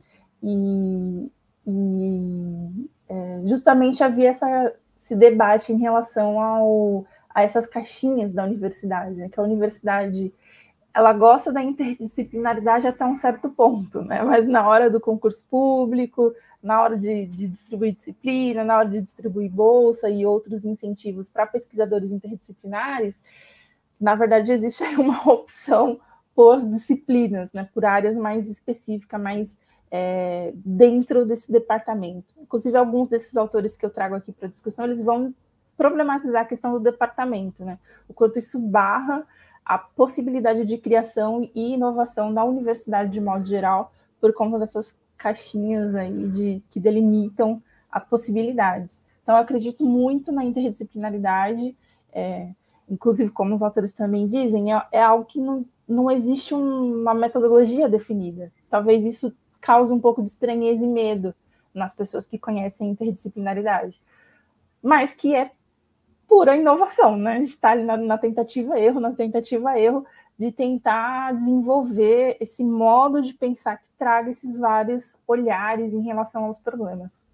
Justamente havia esse debate em relação a essas caixinhas da universidade, né? Que a universidade, ela gosta da interdisciplinaridade até um certo ponto, né? Mas na hora do concurso público, na hora de distribuir disciplina, na hora de distribuir bolsa e outros incentivos para pesquisadores interdisciplinares, na verdade existe aí uma opção por disciplinas, né? Por áreas mais específicas, mais dentro desse departamento. Inclusive, alguns desses autores que eu trago aqui para discussão, eles vão problematizar a questão do departamento, né? O quanto isso barra a possibilidade de criação e inovação da universidade de modo geral, por conta dessas caixinhas aí que delimitam as possibilidades. Então, eu acredito muito na interdisciplinaridade, inclusive, como os autores também dizem, é algo que não existe uma metodologia definida. Talvez isso cause um pouco de estranheza e medo nas pessoas que conhecem a interdisciplinaridade, mas que é pura inovação, né? A gente está ali na tentativa-erro, de tentar desenvolver esse modo de pensar que traga esses vários olhares em relação aos problemas.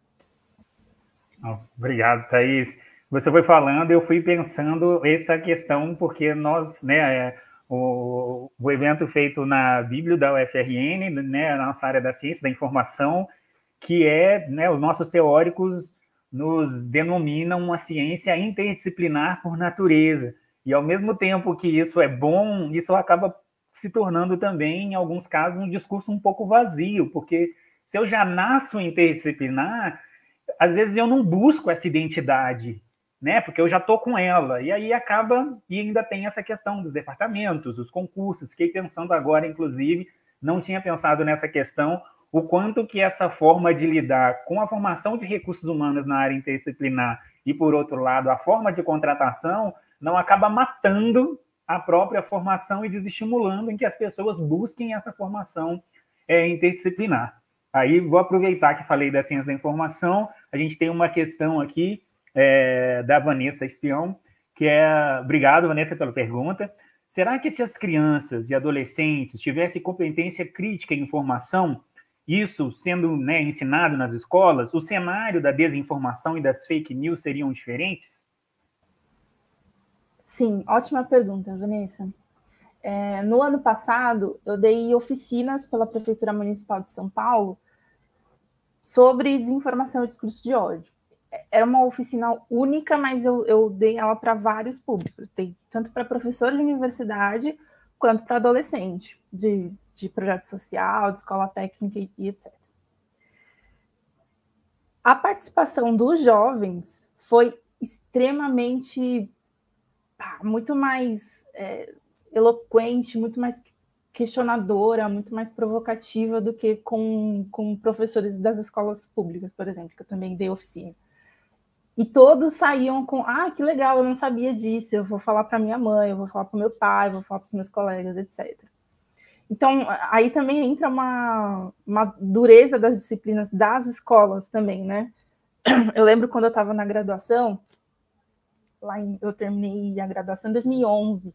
Obrigado, Thaís. Você foi falando, eu fui pensando essa questão, porque nós, né, o evento feito na Bíblia da UFRN, né, na nossa área da ciência, da informação, que né, os nossos teóricos nos denominam uma ciência interdisciplinar por natureza. E, ao mesmo tempo que isso é bom, isso acaba se tornando também, em alguns casos, um discurso um pouco vazio, porque se eu já nasço interdisciplinar, às vezes eu não busco essa identidade, né? Porque eu já estou com ela. E aí acaba, e ainda tem essa questão dos departamentos, dos concursos. Fiquei pensando agora, inclusive, não tinha pensado nessa questão, o quanto que essa forma de lidar com a formação de recursos humanos na área interdisciplinar e, por outro lado, a forma de contratação não acaba matando a própria formação e desestimulando em que as pessoas busquem essa formação interdisciplinar. Aí vou aproveitar que falei da ciência da informação, a gente tem uma questão aqui da Vanessa Espião, que é... Obrigado, Vanessa, pela pergunta. Será que se as crianças e adolescentes tivessem competência crítica em informação, isso sendo, né, ensinado nas escolas, o cenário da desinformação e das fake news seriam diferentes? Sim, ótima pergunta, Vanessa. No ano passado, eu dei oficinas pela Prefeitura Municipal de São Paulo sobre desinformação e discurso de ódio. Era uma oficina única, mas eu dei ela para vários públicos, tanto para professor de universidade quanto para adolescente, de projeto social, de escola técnica e etc. A participação dos jovens foi extremamente, muito mais eloquente, muito mais questionadora, muito mais provocativa do que com professores das escolas públicas, por exemplo, que eu também dei oficina. E todos saíam com, que legal, eu não sabia disso, eu vou falar para minha mãe, eu vou falar para o meu pai, eu vou falar para os meus colegas, etc. Então, aí também entra uma dureza das disciplinas das escolas também, né? Eu lembro quando eu estava na graduação, eu terminei a graduação em 2011,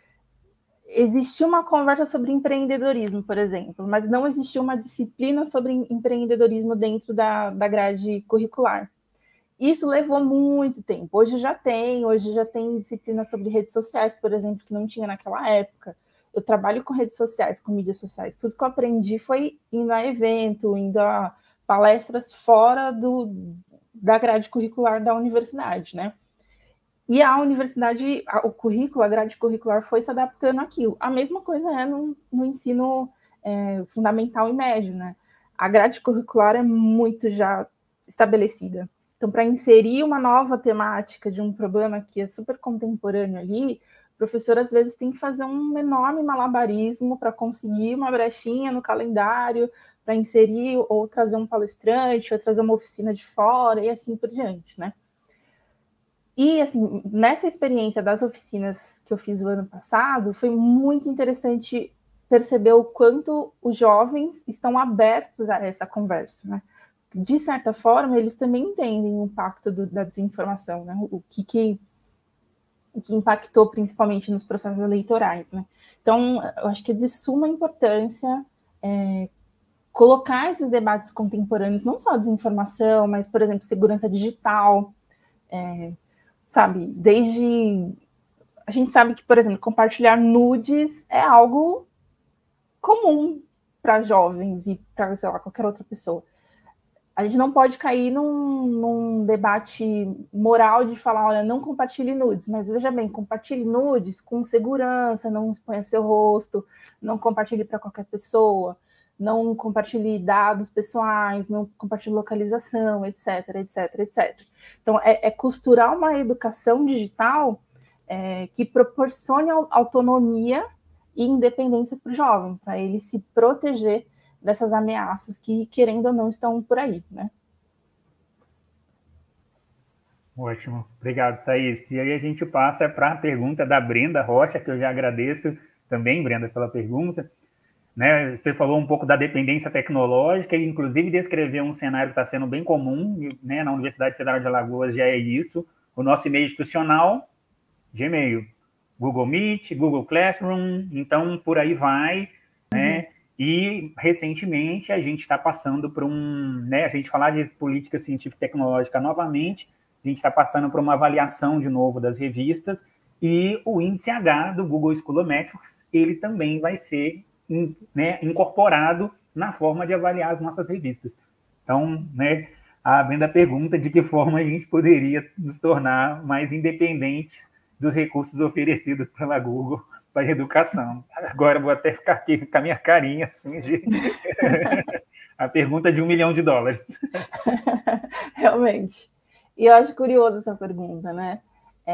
existia uma conversa sobre empreendedorismo, por exemplo, mas não existia uma disciplina sobre empreendedorismo dentro da grade curricular. Isso levou muito tempo. Hoje já tem disciplina sobre redes sociais, por exemplo, que não tinha naquela época. Eu trabalho com redes sociais, com mídias sociais. Tudo que eu aprendi foi indo a evento, indo a palestras fora da grade curricular da universidade, né? E a universidade, o currículo, a grade curricular foi se adaptando àquilo. A mesma coisa é no ensino fundamental e médio, né? A grade curricular é muito já estabelecida. Então, para inserir uma nova temática de um problema que é super contemporâneo ali, o professor, às vezes, tem que fazer um enorme malabarismo para conseguir uma brechinha no calendário, para inserir ou trazer um palestrante, ou trazer uma oficina de fora, e assim por diante, né? E, assim, nessa experiência das oficinas que eu fiz o ano passado, foi muito interessante perceber o quanto os jovens estão abertos a essa conversa, né? De certa forma, eles também entendem o impacto da desinformação, né? O que impactou principalmente nos processos eleitorais, né? Então, eu acho que é de suma importância colocar esses debates contemporâneos, não só desinformação, mas, por exemplo, segurança digital, sabe? Desde... A gente sabe que, por exemplo, compartilhar nudes é algo comum para jovens e para, sei lá, qualquer outra pessoa. A gente não pode cair num debate moral de falar, olha, não compartilhe nudes, mas veja bem, compartilhe nudes com segurança, não exponha seu rosto, não compartilhe para qualquer pessoa, não compartilhe dados pessoais, não compartilhe localização, etc, etc, etc. Então, é costurar uma educação digital que proporcione autonomia e independência para o jovem, para ele se proteger dessas ameaças que, querendo ou não, estão por aí, né? Ótimo, obrigado, Thaís. E aí a gente passa para a pergunta da Brenda Rocha, que eu já agradeço também, Brenda, pela pergunta. Né, você falou um pouco da dependência tecnológica e, inclusive, descreveu um cenário que está sendo bem comum, né, na Universidade Federal de Alagoas já é isso. O nosso e-mail institucional, Gmail, Google Meet, Google Classroom, então por aí vai, né? E, recentemente, a gente está passando por né, a gente falar de política científica e tecnológica novamente, a gente está passando por uma avaliação de novo das revistas e o índice H do Google Schoolometrics, ele também vai ser, né, incorporado na forma de avaliar as nossas revistas. Então, né, a Brenda pergunta de que forma a gente poderia nos tornar mais independentes dos recursos oferecidos pela Google para a educação. Agora vou até ficar aqui com a minha carinha assim de a pergunta de $1 milhão. Realmente. E eu acho curioso essa pergunta, né?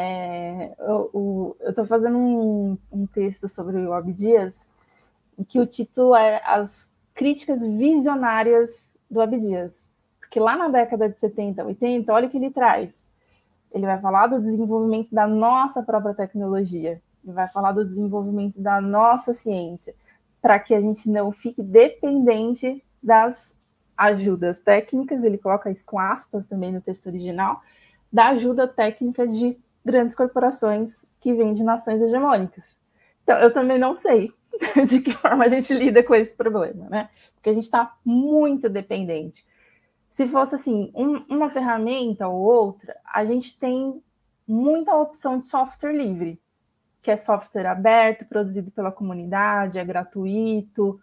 Eu estou fazendo um texto sobre o Abdias, em que o título é As Críticas Visionárias do Abdias. Porque lá na década de 70, 80, olha o que ele traz. Ele vai falar do desenvolvimento da nossa própria tecnologia, ele vai falar do desenvolvimento da nossa ciência, para que a gente não fique dependente das ajudas técnicas, ele coloca isso com aspas também no texto original, da ajuda técnica de grandes corporações que vêm de nações hegemônicas. Então, eu também não sei de que forma a gente lida com esse problema, né? Porque a gente está muito dependente. Se fosse assim, uma ferramenta ou outra, a gente tem muita opção de software livre, que é software aberto, produzido pela comunidade, é gratuito,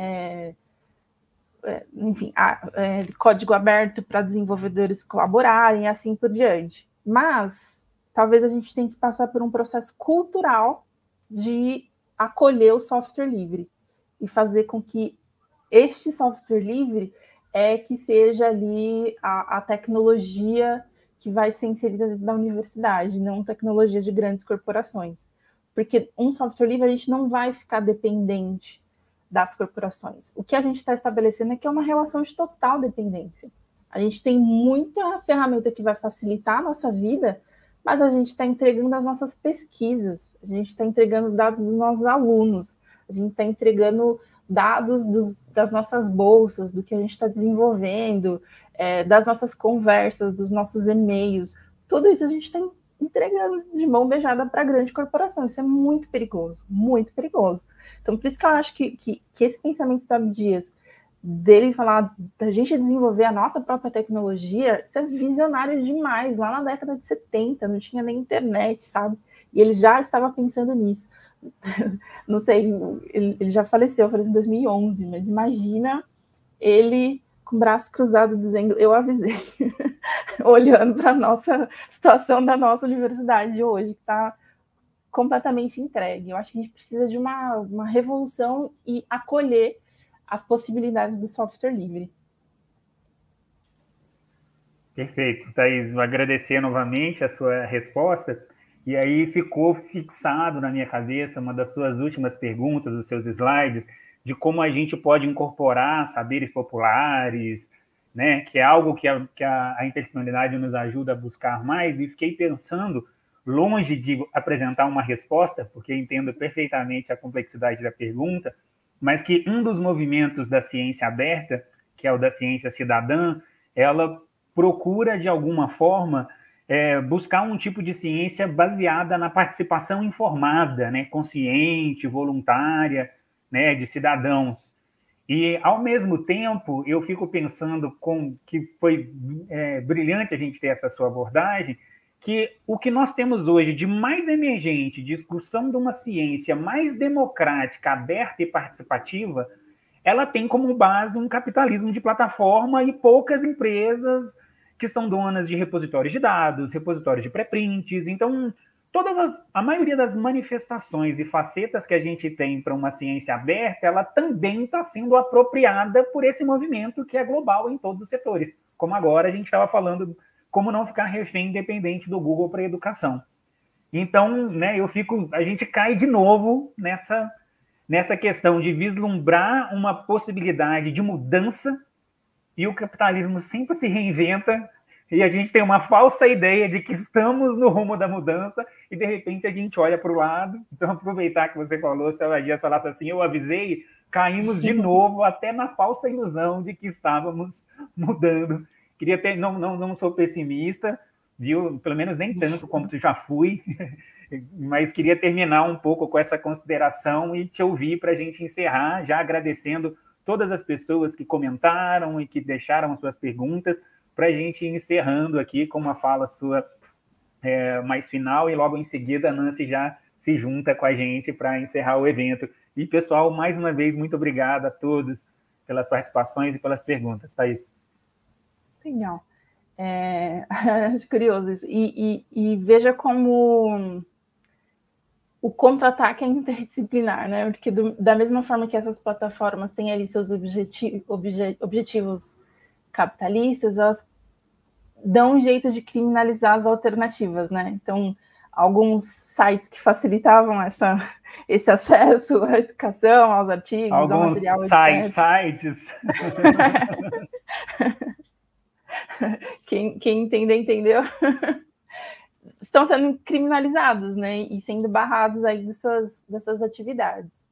enfim, código aberto para desenvolvedores colaborarem e assim por diante. Mas talvez a gente tenha que passar por um processo cultural de acolher o software livre e fazer com que este software livre que seja ali a tecnologia que vai ser inserida dentro da universidade, não tecnologia de grandes corporações. Porque um software livre a gente não vai ficar dependente das corporações. O que a gente está estabelecendo é que é uma relação de total dependência. A gente tem muita ferramenta que vai facilitar a nossa vida, mas a gente está entregando as nossas pesquisas, a gente está entregando dados dos nossos alunos, a gente está entregando dados das nossas bolsas, do que a gente está desenvolvendo, das nossas conversas, dos nossos e-mails. Tudo isso a gente está entregando de mão beijada para a grande corporação. Isso é muito perigoso, muito perigoso. Então, por isso que eu acho que esse pensamento do Abdias, dele falar da gente desenvolver a nossa própria tecnologia, isso é visionário demais. Lá na década de 70, não tinha nem internet, sabe? E ele já estava pensando nisso. Não sei, ele já faleceu em 2011, mas imagina ele com o braço cruzado dizendo, eu avisei, olhando para a nossa situação da nossa universidade hoje, que está completamente entregue. Eu acho que a gente precisa de uma revolução e acolher as possibilidades do software livre. Perfeito, Thaís. Vou agradecer novamente a sua resposta. E aí ficou fixado na minha cabeça uma das suas últimas perguntas, os seus slides, de como a gente pode incorporar saberes populares, né, que é algo que a interdisciplinaridade nos ajuda a buscar mais, e fiquei pensando, longe de apresentar uma resposta, porque entendo perfeitamente a complexidade da pergunta, mas que um dos movimentos da ciência aberta, que é o da ciência cidadã, ela procura, de alguma forma, buscar um tipo de ciência baseada na participação informada, né, consciente, voluntária, né, de cidadãos. E, ao mesmo tempo, eu fico pensando que foi brilhante a gente ter essa sua abordagem, que o que nós temos hoje de mais emergente, discussão de uma ciência mais democrática, aberta e participativa, ela tem como base um capitalismo de plataforma e poucas empresas que são donas de repositórios de dados, repositórios de pré-prints. Então, a maioria das manifestações e facetas que a gente tem para uma ciência aberta, ela também está sendo apropriada por esse movimento que é global em todos os setores. Como agora a gente estava falando, como não ficar refém independente do Google para a educação. Então, né, a gente cai de novo nessa questão de vislumbrar uma possibilidade de mudança, e o capitalismo sempre se reinventa, e a gente tem uma falsa ideia de que estamos no rumo da mudança, e de repente a gente olha para o lado. Então, aproveitar que você falou, se o Abdias falasse assim, eu avisei, caímos de novo até na falsa ilusão de que estávamos mudando. Não sou pessimista, viu? Pelo menos nem tanto como tu já fui, mas queria terminar um pouco com essa consideração e te ouvir para a gente encerrar, já agradecendo todas as pessoas que comentaram e que deixaram suas perguntas, para a gente ir encerrando aqui com uma fala sua mais final, e logo em seguida a Nancy já se junta com a gente para encerrar o evento. E, pessoal, mais uma vez, muito obrigado a todos pelas participações e pelas perguntas. Thaís. Legal. Acho curioso isso. E veja como o contra-ataque é interdisciplinar, né? Porque da mesma forma que essas plataformas têm ali seus objetivos capitalistas, elas dão um jeito de criminalizar as alternativas, né? Então, alguns sites que facilitavam esse acesso à educação, aos artigos, alguns ao material, sites. Quem entender, entendeu? Estão sendo criminalizados, né? E sendo barrados aí das suas atividades.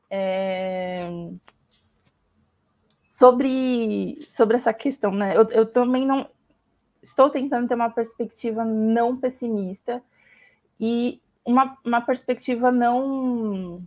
Sobre essa questão, né? Eu também não estou tentando ter uma perspectiva não pessimista e uma perspectiva não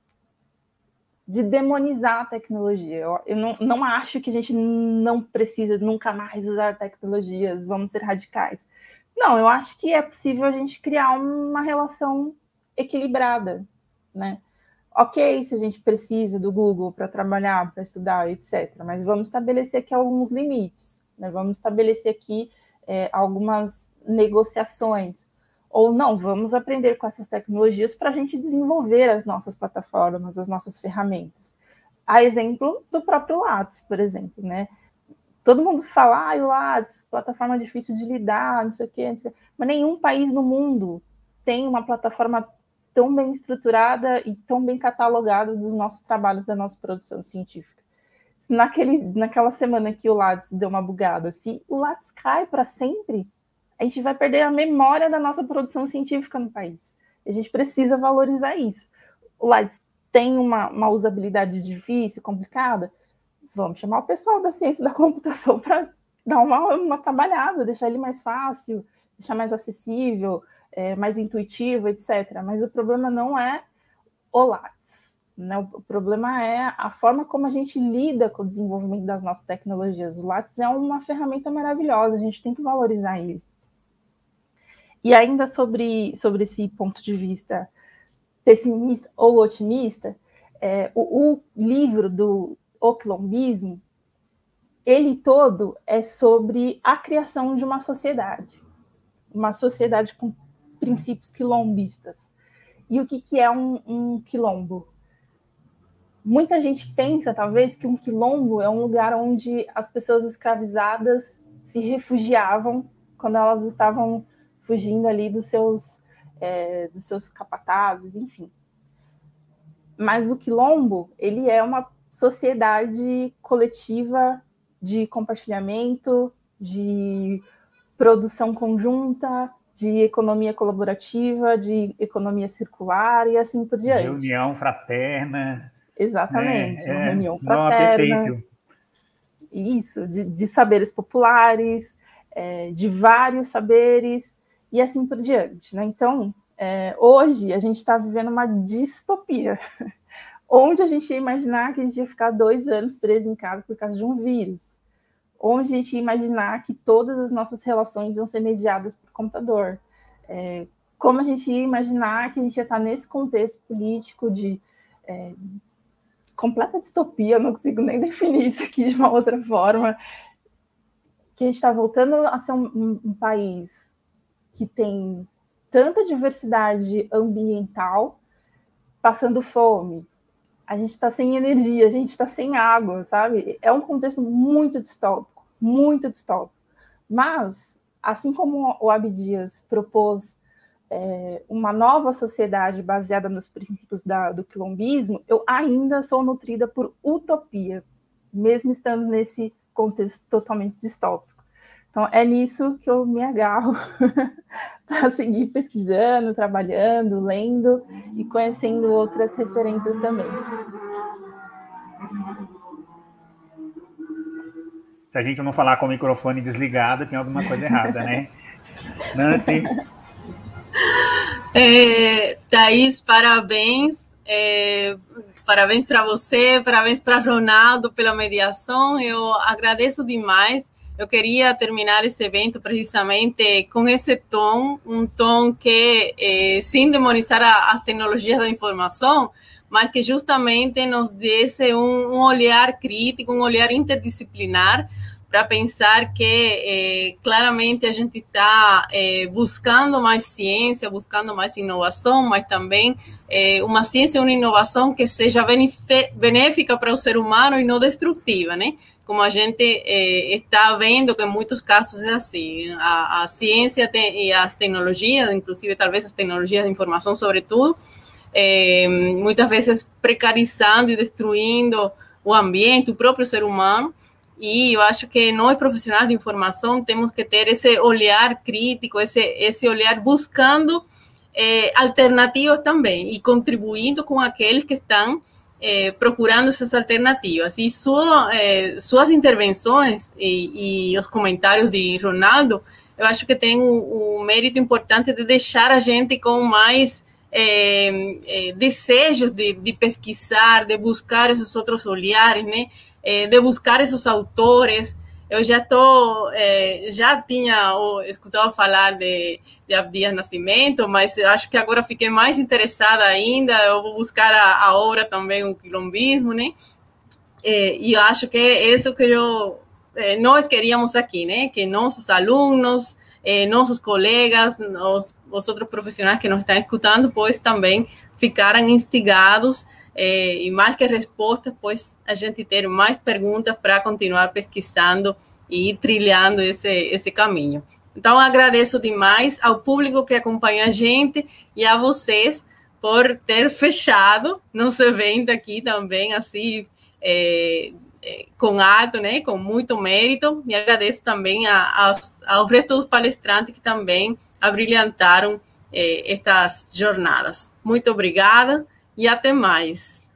de demonizar a tecnologia. Eu não acho que a gente não precisa nunca mais usar tecnologias, vamos ser radicais. Não, eu acho que é possível a gente criar uma relação equilibrada, né? Ok, se a gente precisa do Google para trabalhar, para estudar, etc. Mas vamos estabelecer aqui alguns limites, né? Vamos estabelecer aqui algumas negociações. Ou não, vamos aprender com essas tecnologias para a gente desenvolver as nossas plataformas, as nossas ferramentas. A exemplo do próprio Lattes, por exemplo, né? Todo mundo fala, o Lattes, plataforma difícil de lidar, não sei o quê, mas nenhum país no mundo tem uma plataforma tão bem estruturada e tão bem catalogada dos nossos trabalhos, da nossa produção científica. Naquela semana que o Lattes deu uma bugada, se o Lattes cai para sempre, a gente vai perder a memória da nossa produção científica no país. A gente precisa valorizar isso. O Lattes tem uma usabilidade difícil, complicada, vamos chamar o pessoal da ciência da computação para dar uma trabalhada, deixar ele mais fácil, deixar mais acessível, mais intuitivo, etc. Mas o problema não é o Lattes, né? O problema é a forma como a gente lida com o desenvolvimento das nossas tecnologias. O Lattes é uma ferramenta maravilhosa, a gente tem que valorizar ele. E ainda sobre esse ponto de vista pessimista ou otimista, o livro do O Quilombismo, ele todo é sobre a criação de uma sociedade com princípios quilombistas. E o que é um quilombo? Muita gente pensa, talvez, que um quilombo é um lugar onde as pessoas escravizadas se refugiavam quando elas estavam fugindo ali dos seus capatazes, enfim. Mas o quilombo, ele é uma sociedade coletiva de compartilhamento, de produção conjunta, de economia colaborativa, de economia circular e assim por diante. Reunião fraterna. Exatamente, uma reunião fraterna. Perfeito. Isso, de saberes populares, de vários saberes e assim por diante, né? Então, hoje a gente está vivendo uma distopia, onde a gente ia imaginar que a gente ia ficar 2 anos preso em casa por causa de um vírus, onde a gente ia imaginar que todas as nossas relações iam ser mediadas por computador, como a gente ia imaginar que a gente ia estar nesse contexto político de completa distopia, não consigo nem definir isso aqui de uma outra forma, que a gente está voltando a ser um país que tem tanta diversidade ambiental, passando fome, a gente está sem energia, a gente está sem água, sabe? É um contexto muito distópico, muito distópico. Mas, assim como o Abdias propôs uma nova sociedade baseada nos princípios do quilombismo, eu ainda sou nutrida por utopia, mesmo estando nesse contexto totalmente distópico. Então, é nisso que eu me agarro para seguir pesquisando, trabalhando, lendo e conhecendo outras referências também. Se a gente não falar com o microfone desligado, tem alguma coisa errada, né? Nancy? Thaís, parabéns. Parabéns para você, parabéns para Ronaldo pela mediação. Eu agradeço demais. Eu queria terminar esse evento precisamente com esse tom, um tom que, sem demonizar as tecnologias da informação, mas que justamente nos desse um olhar crítico, um olhar interdisciplinar para pensar que claramente a gente está buscando mais ciência, buscando mais inovação, mas também uma ciência e uma inovação que seja benéfica para o ser humano e não destrutiva, né? Como a gente está vendo que em muitos casos é assim, a ciência e as tecnologias, inclusive talvez as tecnologias de informação sobretudo, muitas vezes precarizando e destruindo o ambiente, o próprio ser humano. E eu acho que nós, profissionais de informação, temos que ter esse olhar crítico, esse olhar buscando alternativas também e contribuindo com aqueles que estão procurando essas alternativas. E suas intervenções e os comentários de Ronaldo, eu acho que tem um mérito importante de deixar a gente com mais desejos de pesquisar, de buscar esses outros olhares, né? De buscar esses autores. Eu já tinha escutado falar de Abdias Nascimento, mas eu acho que agora fiquei mais interessada ainda. Eu vou buscar a obra também, o quilombismo, né? E eu acho que é isso que nós queríamos aqui, né? Que nossos alunos, nossos colegas, os outros profissionais que nos estão escutando, pois também ficaram instigados e mais que respostas, pois a gente ter mais perguntas para continuar pesquisando e trilhando esse caminho. Então, agradeço demais ao público que acompanha a gente e a vocês por ter fechado nosso evento aqui também, assim, com alto, né, com muito mérito, e agradeço também ao resto dos palestrantes que também abrilhantaram estas jornadas. Muito obrigada e até mais.